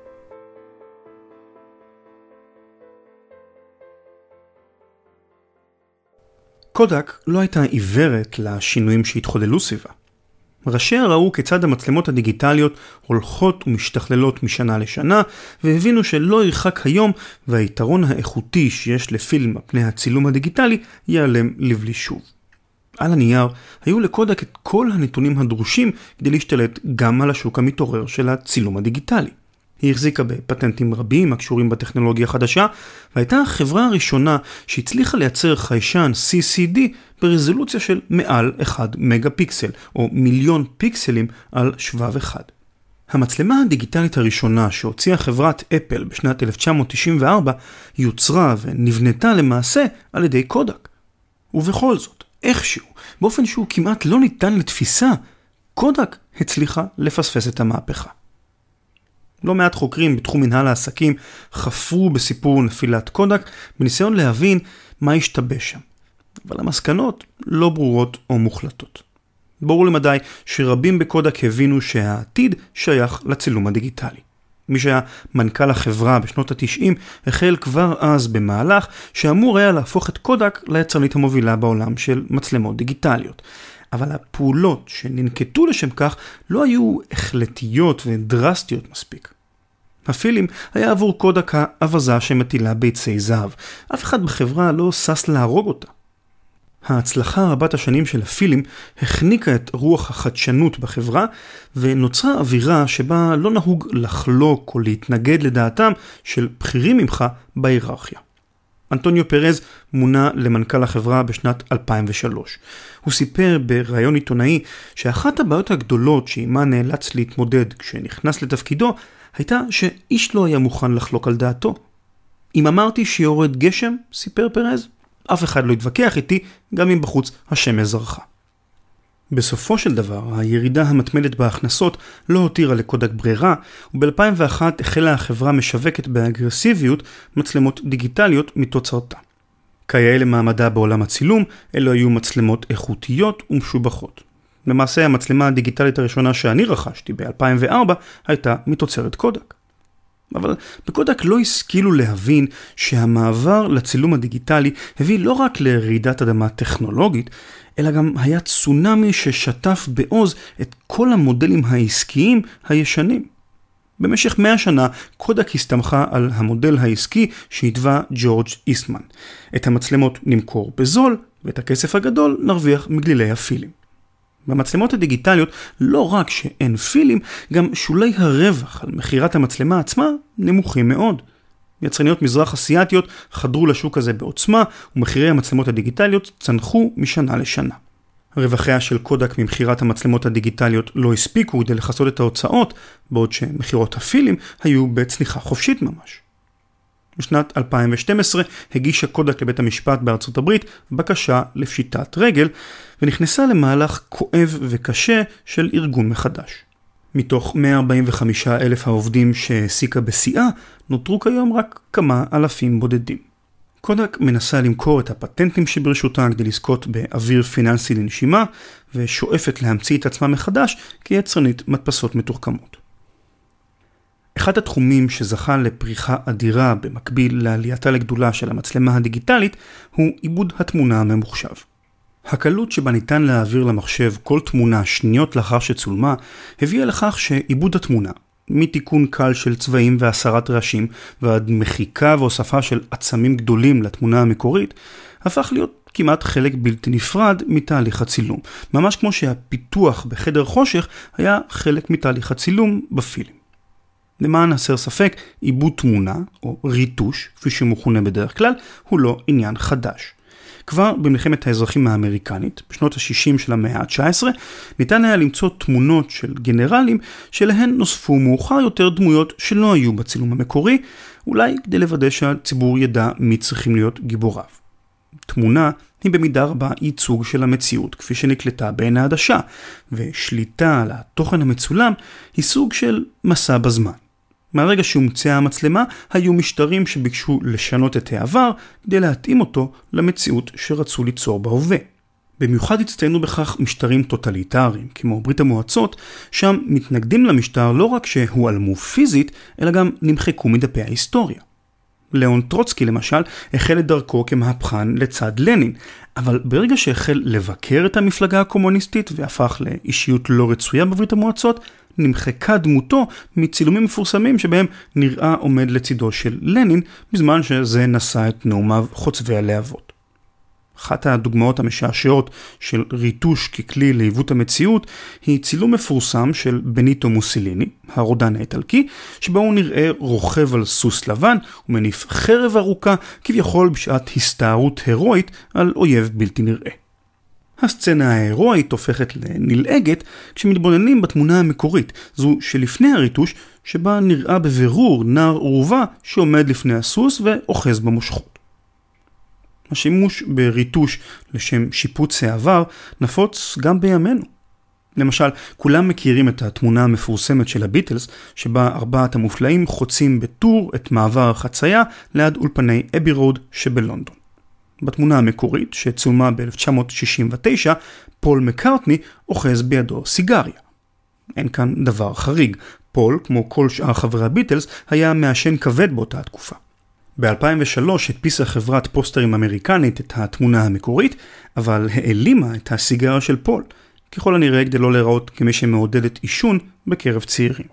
קודק לא הייתה עיוורת לשינויים שהתחוללו סביבה. ראשיה ראו כיצד המצלמות הדיגיטליות הולכות ומשתכללות משנה לשנה, והבינו שלא ירחק היום והיתרון האיכותי שיש לפילם על פני הצילום הדיגיטלי ייעלם לבלי שוב. על הנייר היו לקודק את כל הנתונים הדרושים כדי להשתלט גם על השוק המתעורר של הצילום הדיגיטלי. היא החזיקה בפטנטים רבים הקשורים בטכנולוגיה חדשה, והייתה החברה הראשונה שהצליחה לייצר חיישן סי סי די ברזולוציה של מעל אחד מגה פיקסל, או מיליון פיקסלים על שבב אחד. המצלמה הדיגיטלית הראשונה שהוציאה חברת אפל בשנת אלף תשע מאות תשעים וארבע יוצרה ונבנתה למעשה על ידי קודק. ובכל זאת, איכשהו, באופן שהוא כמעט לא ניתן לתפיסה, קודק הצליחה לפספס את המהפכה. לא מעט חוקרים בתחום מנהל העסקים חפרו בסיפור נפילת קודק בניסיון להבין מה השתבש שם. אבל המסקנות לא ברורות או מוחלטות. ברור למדי שרבים בקודק הבינו שהעתיד שייך לצילום הדיגיטלי. מי שהיה מנכ"ל החברה בשנות ה-תשעים החל כבר אז במהלך שאמור היה להפוך את קודק ליצרנית המובילה בעולם של מצלמות דיגיטליות. אבל הפעולות שננקטו לשם כך לא היו החלטיות ודרסטיות מספיק. הפילים היה עבור קודק האבזה שמטילה ביצי זהב. אף אחד בחברה לא סס להרוג אותה. ההצלחה רבת השנים של הפילים החניקה את רוח החדשנות בחברה, ונוצרה אווירה שבה לא נהוג לחלוק או להתנגד לדעתם של בכירים ממך בהיררכיה. אנטוניו פרז מונה למנכ"ל החברה בשנת אלפיים ושלוש. הוא סיפר בראיון עיתונאי שאחת הבעיות הגדולות שעימה נאלץ להתמודד כשנכנס לתפקידו, הייתה שאיש לא היה מוכן לחלוק על דעתו. אם אמרתי שיורד גשם, סיפר פרז, אף אחד לא התווכח איתי, גם אם בחוץ השמש זרחה. בסופו של דבר, הירידה המתמדת בהכנסות לא הותירה לקודק ברירה, וב-אלפיים ואחת החלה החברה משווקת באגרסיביות מצלמות דיגיטליות מתוצרתה. כיאה למעמדה בעולם הצילום, אלו היו מצלמות איכותיות ומשובחות. למעשה, המצלמה הדיגיטלית הראשונה שאני רכשתי ב-אלפיים וארבע הייתה מתוצרת קודק. אבל בקודק לא השכילו להבין שהמעבר לצילום הדיגיטלי הביא לא רק לרעידת אדמה טכנולוגית, אלא גם היה צונמי ששטף בעוז את כל המודלים העסקיים הישנים. במשך מאה שנה קודק הסתמכה על המודל העסקי שהתווה ג'ורג' איסטמן. את המצלמות נמכור בזול, ואת הכסף הגדול נרוויח מגלילי הפילים. במצלמות הדיגיטליות לא רק שאין פילים, גם שולי הרווח על מחירת המצלמה עצמה נמוכים מאוד. יצרניות מזרח אסיאטיות חדרו לשוק הזה בעוצמה, ומחירי המצלמות הדיגיטליות צנחו משנה לשנה. רווחיה של קודק ממחירת המצלמות הדיגיטליות לא הספיקו כדי לכסות את ההוצאות, בעוד שמחירות הפילים היו בצניחה חופשית ממש. בשנת אלפיים ושתים עשרה הגישה קודק לבית המשפט בארצות הברית בקשה לפשיטת רגל, ונכנסה למהלך כואב וקשה של ארגון מחדש. מתוך מאה ארבעים וחמישה אלף העובדים שהעסיקה בשיאה, נותרו כיום רק כמה אלפים בודדים. קודק מנסה למכור את הפטנטים שברשותה כדי לזכות באוויר פיננסי לנשימה, ושואפת להמציא את עצמה מחדש כיצרנית מדפסות מתוחכמות. אחד התחומים שזכה לפריחה אדירה במקביל לעלייתה לגדולה של המצלמה הדיגיטלית הוא עיבוד התמונה הממוחשב. הקלות שבה ניתן להעביר למחשב כל תמונה שניות לאחר שצולמה הביאה לכך שעיבוד התמונה, מתיקון קל של צבעים והסרת רעשים ועד מחיקה והוספה של עצמים גדולים לתמונה המקורית, הפך להיות כמעט חלק בלתי נפרד מתהליך הצילום, ממש כמו שהפיתוח בחדר חושך היה חלק מתהליך הצילום בפילים. למען הסר ספק, עיבוד תמונה, או ריטוש, כפי שמכונה בדרך כלל, הוא לא עניין חדש. כבר במלחמת האזרחים האמריקנית, בשנות ה-שישים של המאה ה-תשע עשרה, ניתן היה למצוא תמונות של גנרלים שלהן נוספו מאוחר יותר דמויות שלא היו בצילום המקורי, אולי כדי לוודא שהציבור ידע מי צריכים להיות גיבוריו. תמונה היא במידה רבה ייצוג של המציאות כפי שנקלטה בעין העדשה, ושליטה על התוכן המצולם היא סוג של מסע בזמן. מהרגע שהומצאה המצלמה, היו משטרים שביקשו לשנות את העבר כדי להתאים אותו למציאות שרצו ליצור בהווה. במיוחד הצטיינו בכך משטרים טוטליטריים, כמו ברית המועצות, שם מתנגדים למשטר לא רק שהועלמו פיזית, אלא גם נמחקו מדפי ההיסטוריה. לאון טרוצקי למשל החל את דרכו כמהפכן לצד לנין, אבל ברגע שהחל לבקר את המפלגה הקומוניסטית והפך לאישיות לא רצויה בברית המועצות, נמחקה דמותו מצילומים מפורסמים שבהם נראה עומד לצידו של לנין, בזמן שזה נשא את נאומיו חוצבי הלהבות. אחת הדוגמאות המשעשעות של ריטוש ככלי לעיוות המציאות היא צילום מפורסם של בניטו מוסיליני, הרודן האיטלקי, שבו הוא נראה רוכב על סוס לבן ומניף חרב ארוכה כביכול בשעת הסתערות הרואית על אויב בלתי נראה. הסצנה ההירואית הופכת לנלעגת כשמתבוננים בתמונה המקורית, זו שלפני הריטוש, שבה נראה בבירור נער עורבה שעומד לפני הסוס ואוחז במושכות. השימוש בריטוש לשם שיפוץ העבר נפוץ גם בימינו. למשל, כולם מכירים את התמונה המפורסמת של הביטלס, שבה ארבעת המופלאים חוצים בטור את מעבר החצייה ליד אולפני אבי רוד שבלונדון. בתמונה המקורית, שצולמה ב-אלף תשע מאות שישים ותשע, פול מקארטני אוחז בידו סיגריה. אין כאן דבר חריג. פול, כמו כל שאר חברי הביטלס, היה מעשן כבד באותה התקופה. ב-אלפיים ושלוש הדפיסה חברת פוסטרים אמריקנית את התמונה המקורית, אבל העלימה את הסיגריה של פול, ככל הנראה כדי לא להיראות כמי שמעודדת עישון בקרב צעירים.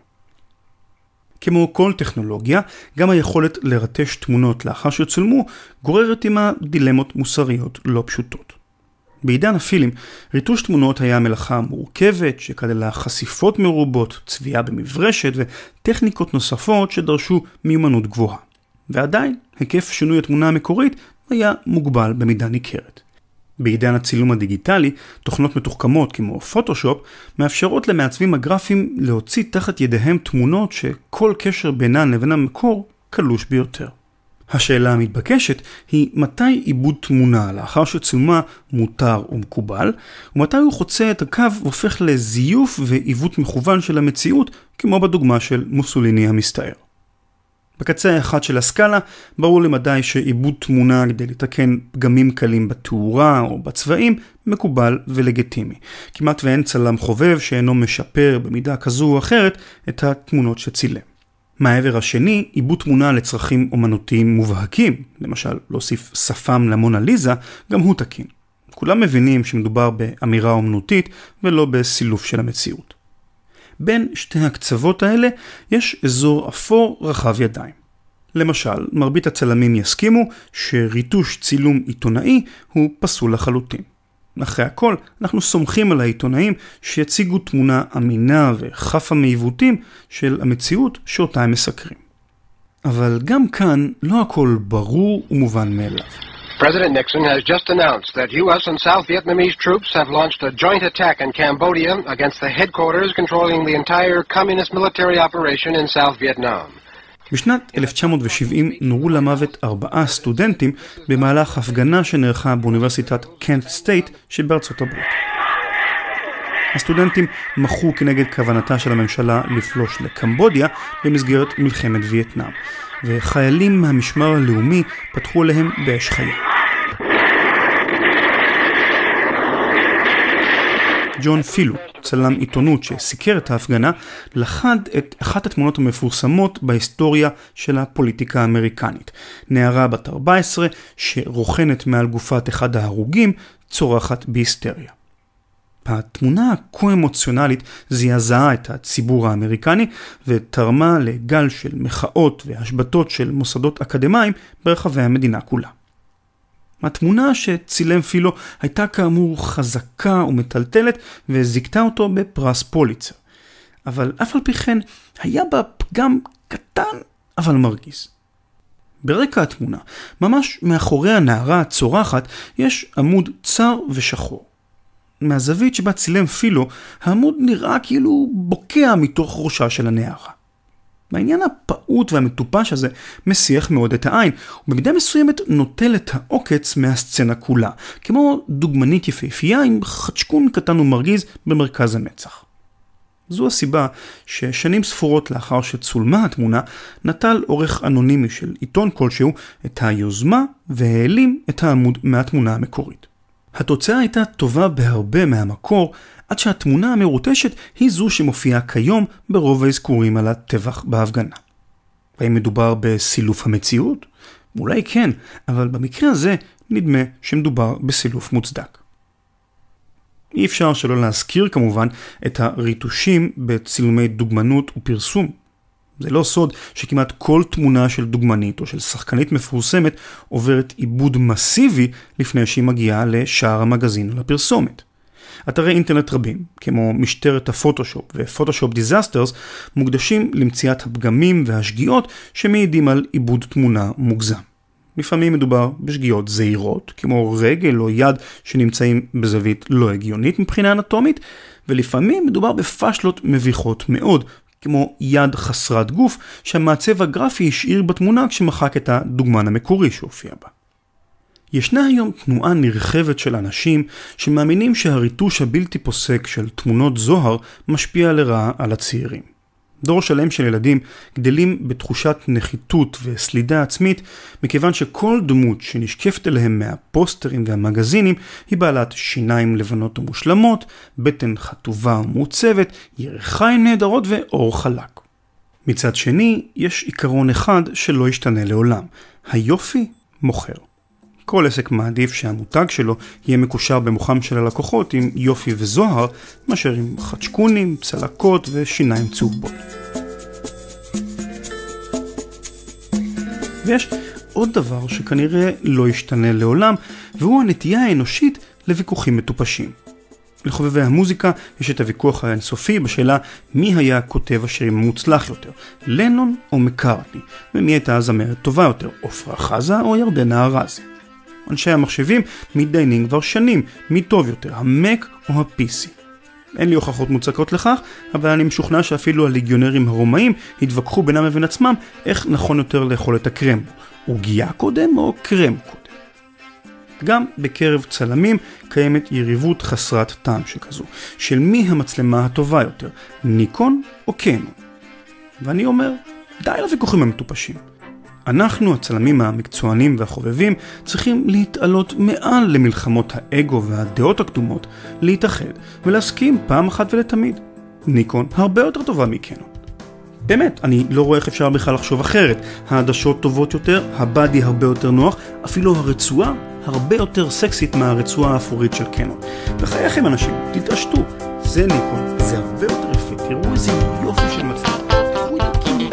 כמו כל טכנולוגיה, גם היכולת לרטש תמונות לאחר שצולמו גוררת עימה דילמות מוסריות לא פשוטות. בעידן הפילים, ריטוש תמונות היה מלאכה מורכבת שכללה חשיפות מרובות, צביעה במברשת וטכניקות נוספות שדרשו מיומנות גבוהה. ועדיין, היקף שינוי התמונה המקורית היה מוגבל במידה ניכרת. בעידן הצילום הדיגיטלי, תוכנות מתוחכמות כמו פוטושופ מאפשרות למעצבים הגרפיים להוציא תחת ידיהם תמונות שכל קשר בינן לבין המקור קלוש ביותר. השאלה המתבקשת היא מתי עיבוד תמונה לאחר שצולמה מותר ומקובל, ומתי הוא חוצה את הקו והופך לזיוף ועיוות מכוון של המציאות, כמו בדוגמה של מוסוליני המסתער. בקצה האחד של הסקאלה, ברור למדי שעיבוד תמונה כדי לתקן פגמים קלים בתאורה או בצבעים מקובל ולגיטימי. כמעט ואין צלם חובב שאינו משפר במידה כזו או אחרת את התמונות שצילם. מהעבר השני, עיבוד תמונה לצרכים אומנותיים מובהקים, למשל להוסיף שפם למונה ליזה, גם הוא תקין. כולם מבינים שמדובר באמירה אומנותית ולא בסילוף של המציאות. בין שתי הקצוות האלה יש אזור אפור רחב ידיים. למשל, מרבית הצלמים יסכימו שריטוש צילום עיתונאי הוא פסול לחלוטין. אחרי הכל, אנחנו סומכים על העיתונאים שיציגו תמונה אמינה וחפה מעיוותים של המציאות שאותה הם מסקרים. אבל גם כאן לא הכל ברור ומובן מאליו. President Nixon has just announced that U S and South Vietnamese troops have launched a joint attack in Cambodia against the headquarters controlling the entire communist military operation in South Vietnam. בשנת אלף תשע מאות שבעים נורו למוות ארבעה סטודנטים במהלך הפגנה שנערכה באוניברסיטת קנט סטייט שבארצות הברית. הסטודנטים מחו כנגד כוונתה של הממשלה לפלוש לקמבודיה במסגרת מלחמת וייטנאם, וחיילים מהמשמר הלאומי פתחו עליהם באש חיה. ג'ון פילו, צלם עיתונות שסיקר את ההפגנה, לחד את אחת התמונות המפורסמות בהיסטוריה של הפוליטיקה האמריקנית. נערה בת ארבע עשרה שרוחנת מעל גופת אחד ההרוגים, צורחת בהיסטריה. התמונה הכה-אמוציונלית זעזעה את הציבור האמריקני ותרמה לגל של מחאות והשבתות של מוסדות אקדמיים ברחבי המדינה כולה. התמונה שצילם פילו הייתה כאמור חזקה ומטלטלת וזיכתה אותו בפרס פוליצר. אבל אף על פי כן היה בה פגם קטן אבל מרגיז. ברקע התמונה, ממש מאחורי הנערה הצורחת, יש עמוד צר ושחור. מהזווית שבה צילם פילו, העמוד נראה כאילו בוקע מתוך ראשה של הנערה. העניין הפעוט והמטופש הזה מסיח מאוד את העין, ובמידה מסוימת נוטל את העוקץ מהסצנה כולה, כמו דוגמנית יפהפייה עם חדשקון קטן ומרגיז במרכז המצח. זו הסיבה ששנים ספורות לאחר שצולמה התמונה, נטל עורך אנונימי של עיתון כלשהו את היוזמה והעלים את העמוד מהתמונה המקורית. התוצאה הייתה טובה בהרבה מהמקור, עד שהתמונה המרוטשת היא זו שמופיעה כיום ברוב האזכורים על הטבח בהפגנה. האם מדובר בסילוף המציאות? אולי כן, אבל במקרה הזה נדמה שמדובר בסילוף מוצדק. אי אפשר שלא להזכיר כמובן את הריטושים בצילומי דוגמנות ופרסום. זה לא סוד שכמעט כל תמונה של דוגמנית או של שחקנית מפורסמת עוברת עיבוד מסיבי לפני שהיא מגיעה לשער המגזין או לפרסומת. אתרי אינטרנט רבים, כמו משטרת הפוטושופ ופוטושופ דיזסטרס, מוקדשים למציאת הפגמים והשגיאות שמעידים על עיבוד תמונה מוגזם. לפעמים מדובר בשגיאות זהירות, כמו רגל או יד שנמצאים בזווית לא הגיונית מבחינה אנטומית, ולפעמים מדובר בפשלות מביכות מאוד, כמו יד חסרת גוף שהמעצב הגרפי השאיר בתמונה כשמחק את הדוגמן המקורי שהופיע בה. ישנה היום תנועה נרחבת של אנשים שמאמינים שהריטוש הבלתי פוסק של תמונות זוהר משפיע לרעה על הצעירים. דור שלם של ילדים גדלים בתחושת נחיתות וסלידה עצמית, מכיוון שכל דמות שנשקפת אליהם מהפוסטרים והמגזינים היא בעלת שיניים לבנות ומושלמות, בטן חטובה ומעוצבת, ירחיים נהדרות ואור חלק. מצד שני, יש עיקרון אחד שלא ישתנה לעולם. היופי מוכר. כל עסק מעדיף שהמותג שלו יהיה מקושר במוחם של הלקוחות עם יופי וזוהר, מאשר עם חדשקונים, צלקות ושיניים צהובות. ויש עוד דבר שכנראה לא ישתנה לעולם, והוא הנטייה האנושית לוויכוחים מטופשים. לחובבי המוזיקה יש את הוויכוח האינסופי בשאלה מי היה כותב השירים המוצלח יותר, לנון או מקארטני, ומי הייתה הזמרת טובה יותר, עופרה חזה או ירדנה ארזי. אנשי המחשבים מתדיינים כבר שנים מי טוב יותר, המק או ה-פי סי. אין לי הוכחות מוצקות לכך, אבל אני משוכנע שאפילו הליגיונרים הרומאים התווכחו בינם לבין עצמם איך נכון יותר לאכול את הקרמבו, עוגיה קודם או קרם קודם. גם בקרב צלמים קיימת יריבות חסרת טעם שכזו, של מי המצלמה הטובה יותר, ניקון או קנון. ואני אומר, די לוויכוחים המטופשים. אנחנו, הצלמים המקצוענים והחובבים, צריכים להתעלות מעל למלחמות האגו והדעות הקדומות, להתאחד ולהסכים פעם אחת ולתמיד. ניקון הרבה יותר טובה מקנון. באמת, אני לא רואה איך אפשר בכלל לחשוב אחרת. העדשות טובות יותר, הבאדי הרבה יותר נוח, אפילו הרצועה הרבה יותר סקסית מהרצועה האפורית של קנון. בחייכם אנשים, תתעשתו. זה ניקון, זה הרבה יותר יפה. תראו איזה יופי של מצלמה. תראו את הכינויים.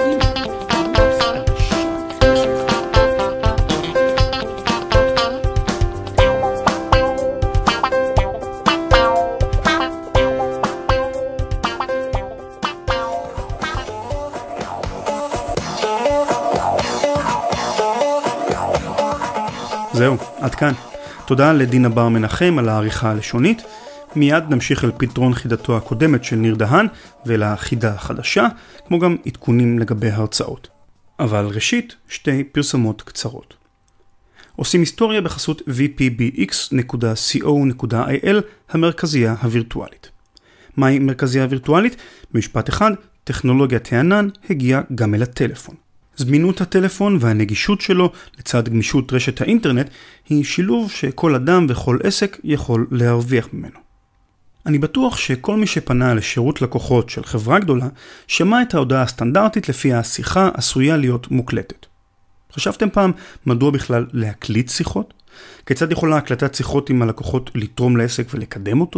זהו, עד כאן. תודה לדינה בר מנחם על העריכה הלשונית. מיד נמשיך אל פתרון חידתו הקודמת של ניר דהן ולחידה החדשה, כמו גם עדכונים לגבי הרצאות. אבל ראשית, שתי פרסומות קצרות. עושים היסטוריה בחסות וי פי בי אקס נקודה סי או נקודה איי אל, המרכזייה הווירטואלית. מהי מרכזייה וירטואלית? במשפט אחד, טכנולוגיית הענן הגיעה גם אל הטלפון. זמינות הטלפון והנגישות שלו לצד גמישות רשת האינטרנט היא שילוב שכל אדם וכל עסק יכול להרוויח ממנו. אני בטוח שכל מי שפנה לשירות לקוחות של חברה גדולה שמע את ההודעה הסטנדרטית לפי השיחה עשויה להיות מוקלטת. חשבתם פעם מדוע בכלל להקליט שיחות? כיצד יכולה הקלטת שיחות עם הלקוחות לתרום לעסק ולקדם אותו?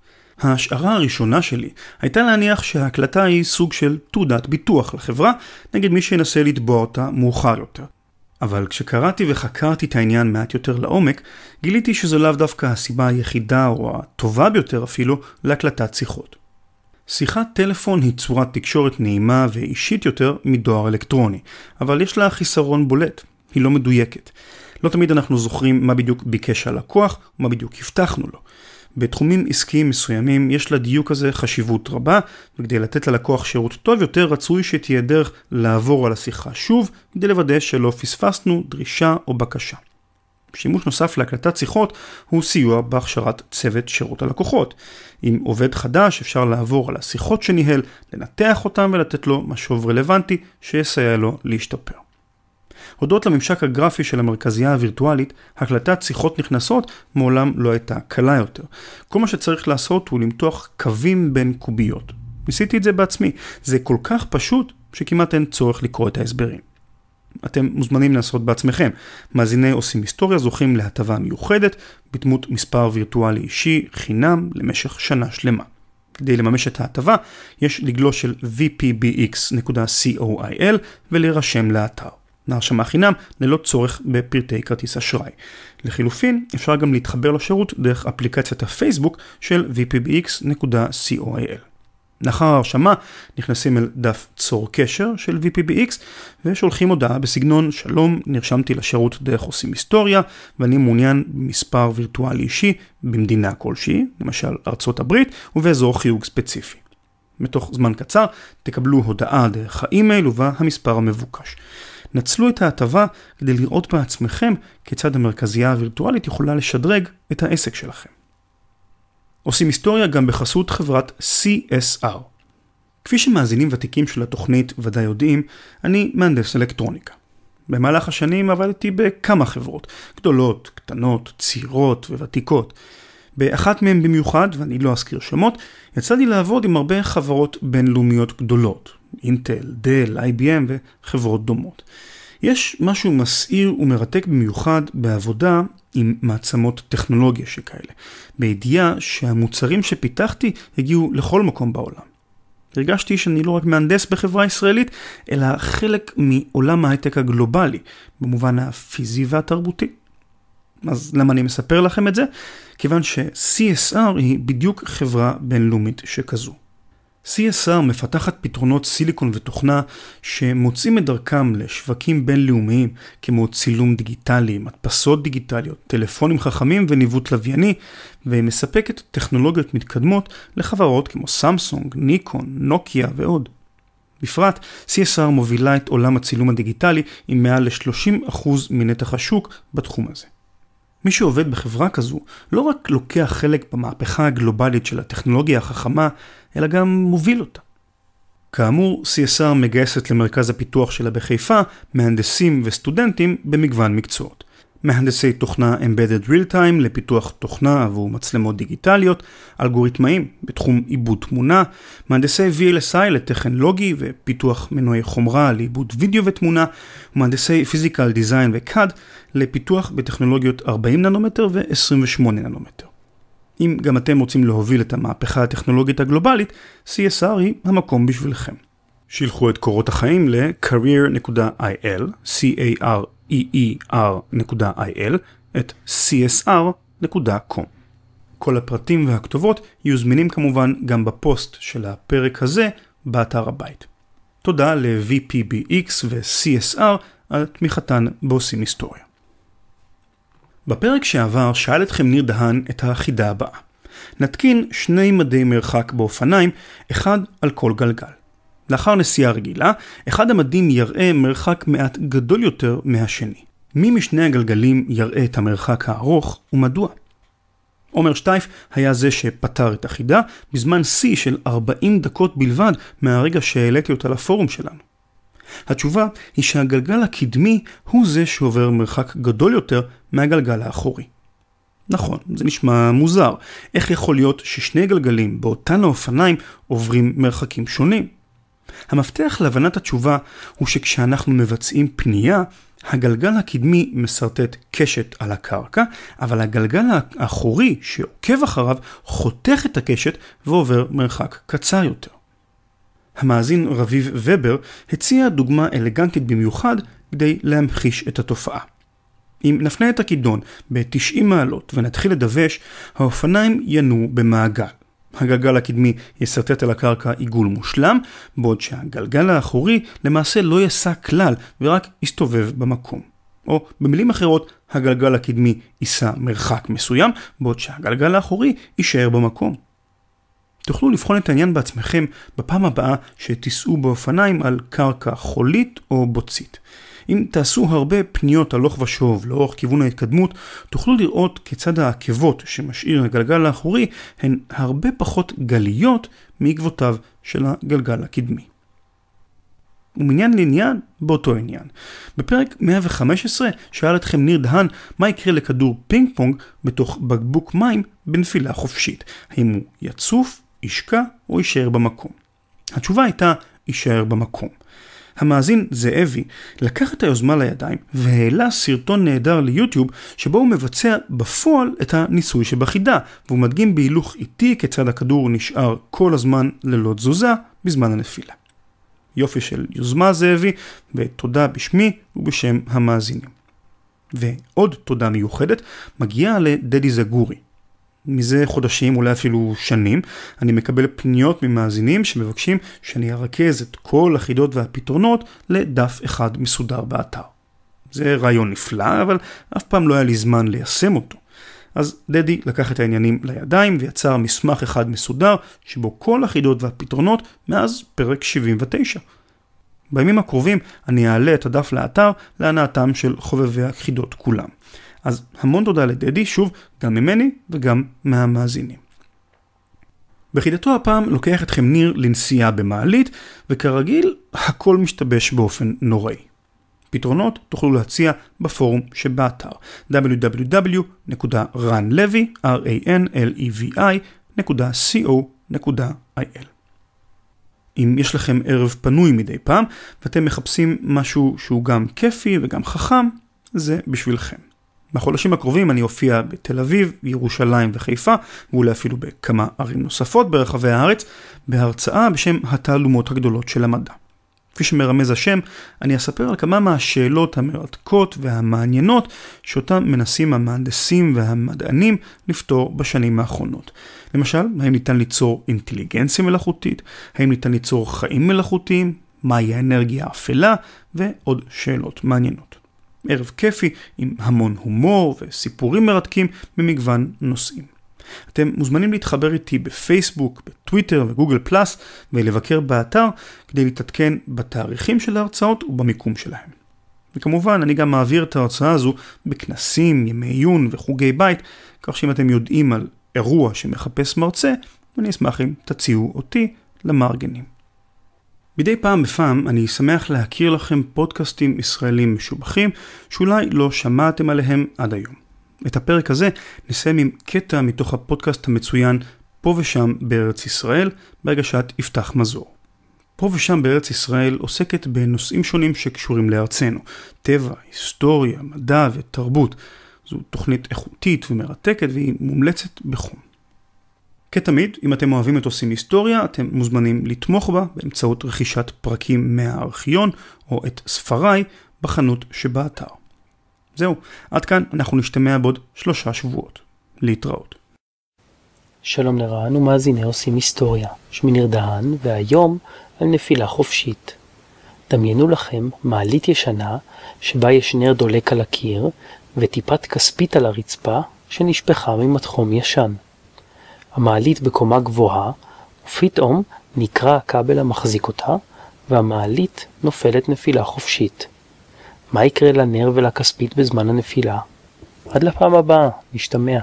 ההשערה הראשונה שלי הייתה להניח שההקלטה היא סוג של תעודת ביטוח לחברה נגד מי שינסה לתבוע אותה מאוחר יותר. אבל כשקראתי וחקרתי את העניין מעט יותר לעומק, גיליתי שזו לאו דווקא הסיבה היחידה או הטובה ביותר אפילו להקלטת שיחות. שיחת טלפון היא צורת תקשורת נעימה ואישית יותר מדואר אלקטרוני, אבל יש לה חיסרון בולט, היא לא מדויקת. לא תמיד אנחנו זוכרים מה בדיוק ביקש הלקוח ומה בדיוק הבטחנו לו. בתחומים עסקיים מסוימים יש לדיוק הזה חשיבות רבה, וכדי לתת ללקוח שירות טוב יותר רצוי שתהיה דרך לעבור על השיחה שוב, כדי לוודא שלא פספסנו דרישה או בקשה. שימוש נוסף להקלטת שיחות הוא סיוע בהכשרת צוות שירות הלקוחות. עם עובד חדש אפשר לעבור על השיחות שניהל, לנתח אותם ולתת לו משוב רלוונטי שיסייע לו להשתפר. הודות לממשק הגרפי של המרכזייה הווירטואלית, הקלטת שיחות נכנסות מעולם לא הייתה קלה יותר. כל מה שצריך לעשות הוא למתוח קווים בין קוביות. ניסיתי את זה בעצמי. זה כל כך פשוט שכמעט אין צורך לקרוא את ההסברים. אתם מוזמנים לעשות בעצמכם. מאזיני עושים היסטוריה זוכים להטבה מיוחדת בדמות מספר וירטואלי אישי חינם למשך שנה שלמה. כדי לממש את ההטבה, יש לגלוש של וי פי בי אקס נקודה סי או איי אל ולהירשם לאתר. הרשמה חינם ללא צורך בפרטי כרטיס אשראי. לחילופין, אפשר גם להתחבר לשירות דרך אפליקציית הפייסבוק של וי פי בי אקס נקודה סי או איי אל. לאחר ההרשמה נכנסים אל דף צור קשר של וי פי בי אקס ושולחים הודעה בסגנון שלום, נרשמתי לשירות דרך עושים היסטוריה ואני מעוניין במספר וירטואלי אישי במדינה כלשהי, למשל ארצות הברית, ובאזור חיוג ספציפי. מתוך זמן קצר תקבלו הודעה דרך האימייל ובה המספר המבוקש. נצלו את ההטבה כדי לראות בעצמכם כיצד המרכזייה הווירטואלית יכולה לשדרג את העסק שלכם. עושים היסטוריה גם בחסות חברת סי אס אר. כפי שמאזינים ותיקים של התוכנית ודאי יודעים, אני מהנדס אלקטרוניקה. במהלך השנים עבדתי בכמה חברות, גדולות, קטנות, צעירות וותיקות. באחת מהן במיוחד, ואני לא אזכיר שמות, יצאתי לעבוד עם הרבה חברות בינלאומיות גדולות, אינטל, דל, איי בי אם וחברות דומות. יש משהו מסעיר ומרתק במיוחד בעבודה עם מעצמות טכנולוגיה שכאלה, בידיעה שהמוצרים שפיתחתי הגיעו לכל מקום בעולם. הרגשתי שאני לא רק מהנדס בחברה הישראלית, אלא חלק מעולם ההייטק הגלובלי, במובן הפיזי והתרבותי. אז למה אני מספר לכם את זה? כיוון ש-סי אס אר היא בדיוק חברה בינלאומית שכזו. סי אס אר מפתחת פתרונות סיליקון ותוכנה שמוצאים את דרכם לשווקים בינלאומיים כמו צילום דיגיטלי, מדפסות דיגיטליות, טלפונים חכמים וניווט לווייני, והיא מספקת טכנולוגיות מתקדמות לחברות כמו סמסונג, ניקון, נוקיה ועוד. בפרט, סי אס אר מובילה את עולם הצילום הדיגיטלי עם מעל ל-שלושים אחוז מנתח השוק בתחום הזה. מי שעובד בחברה כזו לא רק לוקח חלק במהפכה הגלובלית של הטכנולוגיה החכמה, אלא גם מוביל אותה. כאמור, סי אס אר מגייסת למרכז הפיתוח שלה בחיפה מהנדסים וסטודנטים במגוון מקצועות. מהנדסי תוכנה Embedded Real Time לפיתוח תוכנה עבור מצלמות דיגיטליות, אלגוריתמאים בתחום עיבוד תמונה, מהנדסי וי אל אס איי לטכנולוגי ופיתוח מנועי חומרה לעיבוד וידאו ותמונה, ומהנדסי פיזיקל דיזיין וקאד לפיתוח בטכנולוגיות ארבעים ננומטר ו-עשרים ושמונה ננומטר. אם גם אתם רוצים להוביל את המהפכה הטכנולוגית הגלובלית, סי אס אר היא המקום בשבילכם. שילחו את קורות החיים ל-career דוט איי אל, C-A-R-E-E-R דוט איי אל, את סי אס אר דוט קום. כל הפרטים והכתובות יהיו זמינים כמובן גם בפוסט של הפרק הזה באתר הבית. תודה ל-וי פי בי אקס ו-סי אס אר על תמיכתן בעושים היסטוריה. בפרק שעבר שאל אתכם ניר דהן את החידה הבאה. נתקין שני מדי מרחק באופניים, אחד על כל גלגל. לאחר נסיעה רגילה, אחד המדים יראה מרחק מעט גדול יותר מהשני. מי משני הגלגלים יראה את המרחק הארוך ומדוע? עומר שטייף היה זה שפתר את החידה בזמן שיא של ארבעים דקות בלבד מהרגע שהעליתי אותה לפורום שלנו. התשובה היא שהגלגל הקדמי הוא זה שעובר מרחק גדול יותר מהגלגל האחורי. נכון, זה נשמע מוזר. איך יכול להיות ששני גלגלים באותן האופניים עוברים מרחקים שונים? המפתח להבנת התשובה הוא שכשאנחנו מבצעים פנייה, הגלגל הקדמי מסרטט קשת על הקרקע, אבל הגלגל האחורי שעוקב אחריו חותך את הקשת ועובר מרחק קצר יותר. המאזין רביב ובר הציע דוגמה אלגנטית במיוחד כדי להמחיש את התופעה. אם נפנה את הכידון ב-תשעים מעלות ונתחיל לדווש, האופניים ינועו במעגל. הגלגל הקדמי יסרטט על הקרקע עיגול מושלם, בעוד שהגלגל האחורי למעשה לא יסע כלל ורק יסתובב במקום. או במילים אחרות, הגלגל הקדמי ייסע מרחק מסוים, בעוד שהגלגל האחורי יישאר במקום. תוכלו לבחון את העניין בעצמכם בפעם הבאה שתיסעו באופניים על קרקע חולית או בוצית. אם תעשו הרבה פניות הלוך ושוב לאורך כיוון ההתקדמות, תוכלו לראות כיצד העקבות שמשאיר הגלגל האחורי הן הרבה פחות גליות מעקבותיו של הגלגל הקדמי. ומעניין לעניין באותו עניין. בפרק מאה וחמש עשרה שאל אתכם ניר דהן מה יקרה לכדור פינג פונג בתוך בקבוק מים בנפילה חופשית. האם הוא יצוף, ישקע או יישאר במקום? התשובה הייתה יישאר במקום. המאזין זאבי לקח את היוזמה לידיים והעלה סרטון נהדר ליוטיוב שבו הוא מבצע בפועל את הניסוי שבחידה, והוא מדגים בהילוך איטי כיצד הכדור נשאר כל הזמן ללא תזוזה בזמן הנפילה. יופי של יוזמה זאבי, ותודה בשמי ובשם המאזינים. ועוד תודה מיוחדת מגיעה לדדי זגורי. מזה חודשים, אולי אפילו שנים, אני מקבל פניות ממאזינים שמבקשים שאני ארכז את כל החידות והפתרונות לדף אחד מסודר באתר. זה רעיון נפלא, אבל אף פעם לא היה לי זמן ליישם אותו. אז דדי לקח את העניינים לידיים ויצר מסמך אחד מסודר, שבו כל החידות והפתרונות מאז פרק שבעים ותשע. בימים הקרובים אני אעלה את הדף לאתר להנאתם של חובבי החידות כולם. אז המון תודה לדדי, שוב, גם ממני וגם מהמאזינים. בחידתו הפעם לוקח אתכם ניר לנסיעה במעלית, וכרגיל הכל משתבש באופן נוראי. פתרונות תוכלו להציע בפורום שבאתר דאבליו דאבליו דאבליו נקודה רן-לוי נקודה קו נקודה איי אל. אם יש לכם ערב פנוי מדי פעם, ואתם מחפשים משהו שהוא גם כיפי וגם חכם, זה בשבילכם. בחודשים הקרובים אני אופיע בתל אביב, ירושלים וחיפה, ואולי אפילו בכמה ערים נוספות ברחבי הארץ, בהרצאה בשם התעלומות הגדולות של המדע. כפי שמרמז השם, אני אספר על כמה מהשאלות המרתקות והמעניינות שאותן מנסים המהנדסים והמדענים לפתור בשנים האחרונות. למשל, האם ניתן ליצור אינטליגנציה מלאכותית? האם ניתן ליצור חיים מלאכותיים? מהי האנרגיה האפלה? ועוד שאלות מעניינות. ערב כיפי עם המון הומור וסיפורים מרתקים במגוון נושאים. אתם מוזמנים להתחבר איתי בפייסבוק, בטוויטר וגוגל פלאס ולבקר באתר כדי להתעדכן בתאריכים של ההרצאות ובמיקום שלהם. וכמובן אני גם מעביר את ההרצאה הזו בכנסים, ימי עיון וחוגי בית, כך שאם אתם יודעים על אירוע שמחפש מרצה, אני אשמח אם תציעו אותי למארגנים. מדי פעם בפעם אני שמח להכיר לכם פודקאסטים ישראלים משובחים שאולי לא שמעתם עליהם עד היום. את הפרק הזה נסיים עם קטע מתוך הפודקאסט המצוין פה ושם בארץ ישראל בהגשת יפתח מזור. פה ושם בארץ ישראל עוסקת בנושאים שונים שקשורים לארצנו, טבע, היסטוריה, מדע ותרבות. זו תוכנית איכותית ומרתקת והיא מומלצת בחום. כתמיד, אם אתם אוהבים את עושים היסטוריה, אתם מוזמנים לתמוך בה באמצעות רכישת פרקים מהארכיון או את ספריי בחנות שבאתר. זהו, עד כאן אנחנו נשתמע בעוד שלושה שבועות. להתראות. שלום לרען ומאזיני עושים היסטוריה. שמי ניר דהן, והיום על נפילה חופשית. דמיינו לכם מעלית ישנה שבה יש נר דולק על הקיר וטיפת כספית על הרצפה שנשפכה ממתחום ישן. המעלית בקומה גבוהה, ופתאום נקרע הכבל המחזיק אותה, והמעלית נופלת נפילה חופשית. מה יקרה לנר ולכספית בזמן הנפילה? עד לפעם הבאה, נשתמע.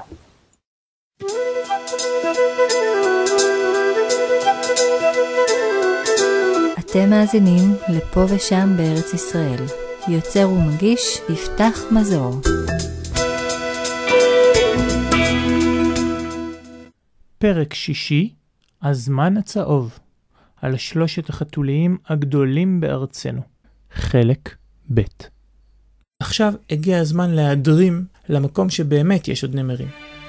אתם מאזינים לפה ושם בארץ ישראל. יוצר ומגיש יפתח מזור. פרק שישי, הזמן הצהוב, על שלושת החתוליים הגדולים בארצנו. חלק ב'. עכשיו הגיע הזמן להדרים למקום שבאמת יש עוד נמרים.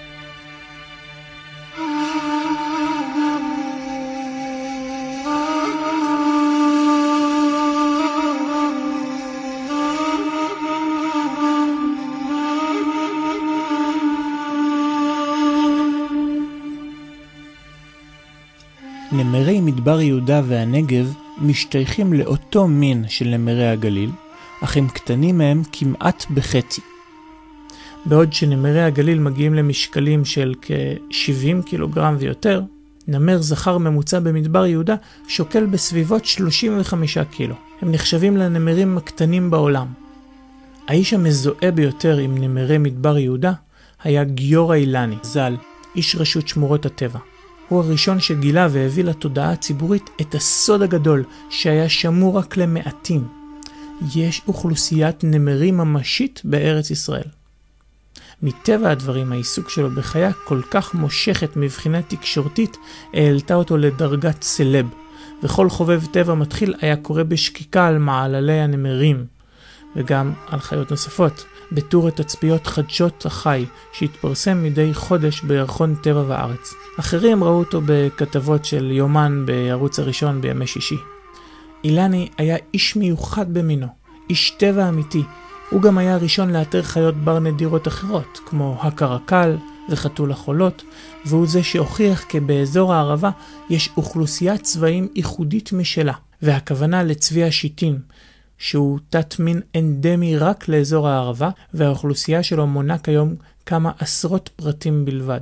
נמרי מדבר יהודה והנגב משתייכים לאותו מין של נמרי הגליל, אך הם קטנים מהם כמעט בחצי. בעוד שנמרי הגליל מגיעים למשקלים של כ-שבעים קילוגרם ויותר, נמר זכר ממוצע במדבר יהודה שוקל בסביבות שלושים וחמישה קילו. הם נחשבים לנמרים הקטנים בעולם. האיש המזוהה ביותר עם נמרי מדבר יהודה היה גיורא אילני, ז"ל, איש רשות שמורות הטבע. הוא הראשון שגילה והביא לתודעה הציבורית את הסוד הגדול שהיה שמור רק למעטים. יש אוכלוסיית נמרים ממשית בארץ ישראל. מטבע הדברים, העיסוק שלו בחיה כל כך מושכת מבחינה תקשורתית, העלתה אותו לדרגת סלב, וכל חובב טבע מתחיל היה קורא בשקיקה על מעללי הנמרים, וגם על חיות נוספות, בטור התצפיות חדשות החי, שהתפרסם מדי חודש בירחון טבע וארץ. אחרים ראו אותו בכתבות של יומן בערוץ הראשון בימי שישי. אילני היה איש מיוחד במינו, איש טבע אמיתי. הוא גם היה הראשון לאתר חיות בר נדירות אחרות, כמו הקרקל וחתול החולות, והוא זה שהוכיח כי באזור הערבה יש אוכלוסיית צבעים ייחודית משלה, והכוונה לצבי השיטים, שהוא תת מין אנדמי רק לאזור הערבה, והאוכלוסייה שלו מונה כיום כמה עשרות פרטים בלבד.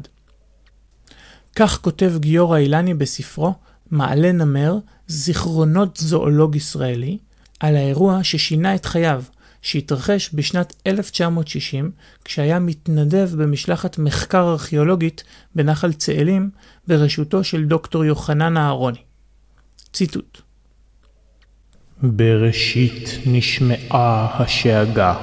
כך כותב גיורא אילני בספרו מעלה נמר, זיכרונות זואולוג ישראלי, על האירוע ששינה את חייו, שהתרחש בשנת אלף תשע מאות שישים, כשהיה מתנדב במשלחת מחקר ארכיאולוגית בנחל צאלים, בראשותו של דוקטור יוחנן אהרוני. ציטוט. בראשית נשמעה השאגה.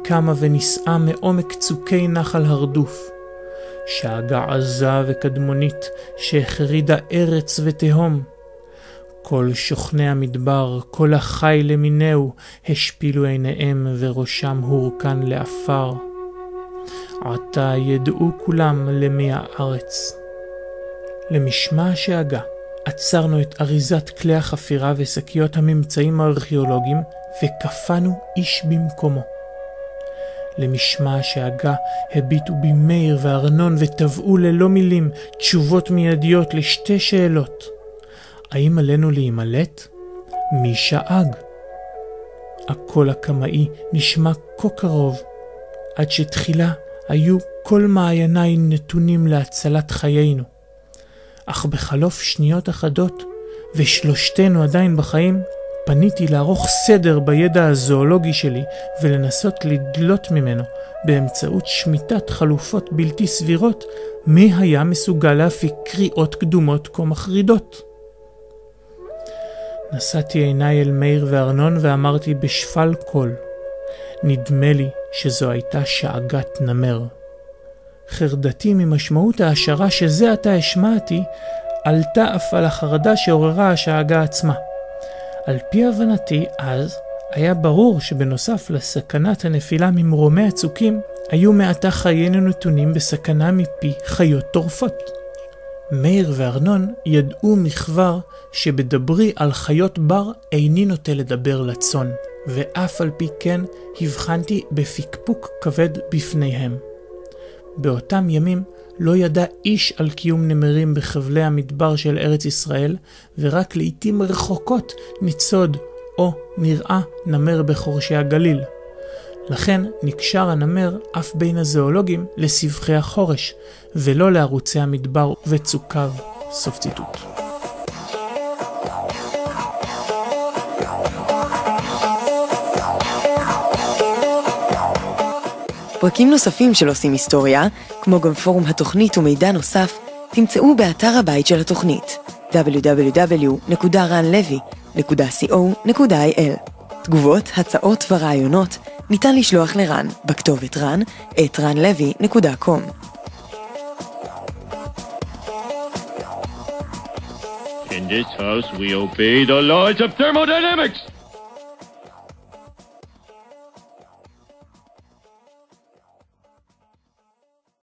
קמה ונישאה מעומק צוקי נחל הרדוף. שאגה עזה וקדמונית שהחרידה ארץ ותהום. כל שוכני המדבר, כל החי למינהו, השפילו עיניהם וראשם הורכן לאפר. עתה ידעו כולם למי הארץ. למשמע שאגה, עצרנו את אריזת כלי החפירה ושקיות הממצאים הארכיאולוגיים וקפנו איש במקומו. למשמע שאגה הביטו בי מאיר וארנון וטבעו ללא מילים תשובות מיידיות לשתי שאלות. האם עלינו להימלט? מי שאג? הקול הקמאי נשמע כה קרוב, עד שתחילה היו כל מעייניי נתונים להצלת חיינו. אך בחלוף שניות אחדות, ושלושתנו עדיין בחיים, פניתי לערוך סדר בידע הזואולוגי שלי ולנסות לדלות ממנו באמצעות שמיטת חלופות בלתי סבירות מי היה מסוגל להפיק קריאות קדומות כה מחרידות. נשאתי עיניי אל מאיר וארנון ואמרתי בשפל קול, נדמה לי שזו הייתה שאגת נמר. חרדתי ממשמעות ההשערה שזה עתה השמעתי עלתה אף על החרדה שעוררה השאגה עצמה. על פי הבנתי אז היה ברור שבנוסף לסכנת הנפילה ממרומי הצוקים היו מעתה חיינו נתונים בסכנה מפי חיות טורפות. מאיר וארנון ידעו מכבר שבדברי על חיות בר איני נוטה לדבר לצון, ואף על פי כן הבחנתי בפקפוק כבד בפניהם. באותם ימים לא ידע איש על קיום נמרים בחבלי המדבר של ארץ ישראל, ורק לעתים רחוקות ניצוד או נראה נמר בחורשי הגליל. לכן נקשר הנמר אף בין הזואולוגים לסבכי החורש, ולא לערוצי המדבר וצוקיו. סוף ציטוט. פרקים נוספים של עושים היסטוריה, כמו גם פורום התוכנית ומידע נוסף, תמצאו באתר הבית של התוכנית דאבליו דאבליו דאבליו נקודה רן לוי נקודה קו נקודה איי אל. תגובות, הצעות ורעיונות ניתן לשלוח לרן בכתובת רן את רן לוי נקודה קום. In this house we obey the laws of thermodynamics.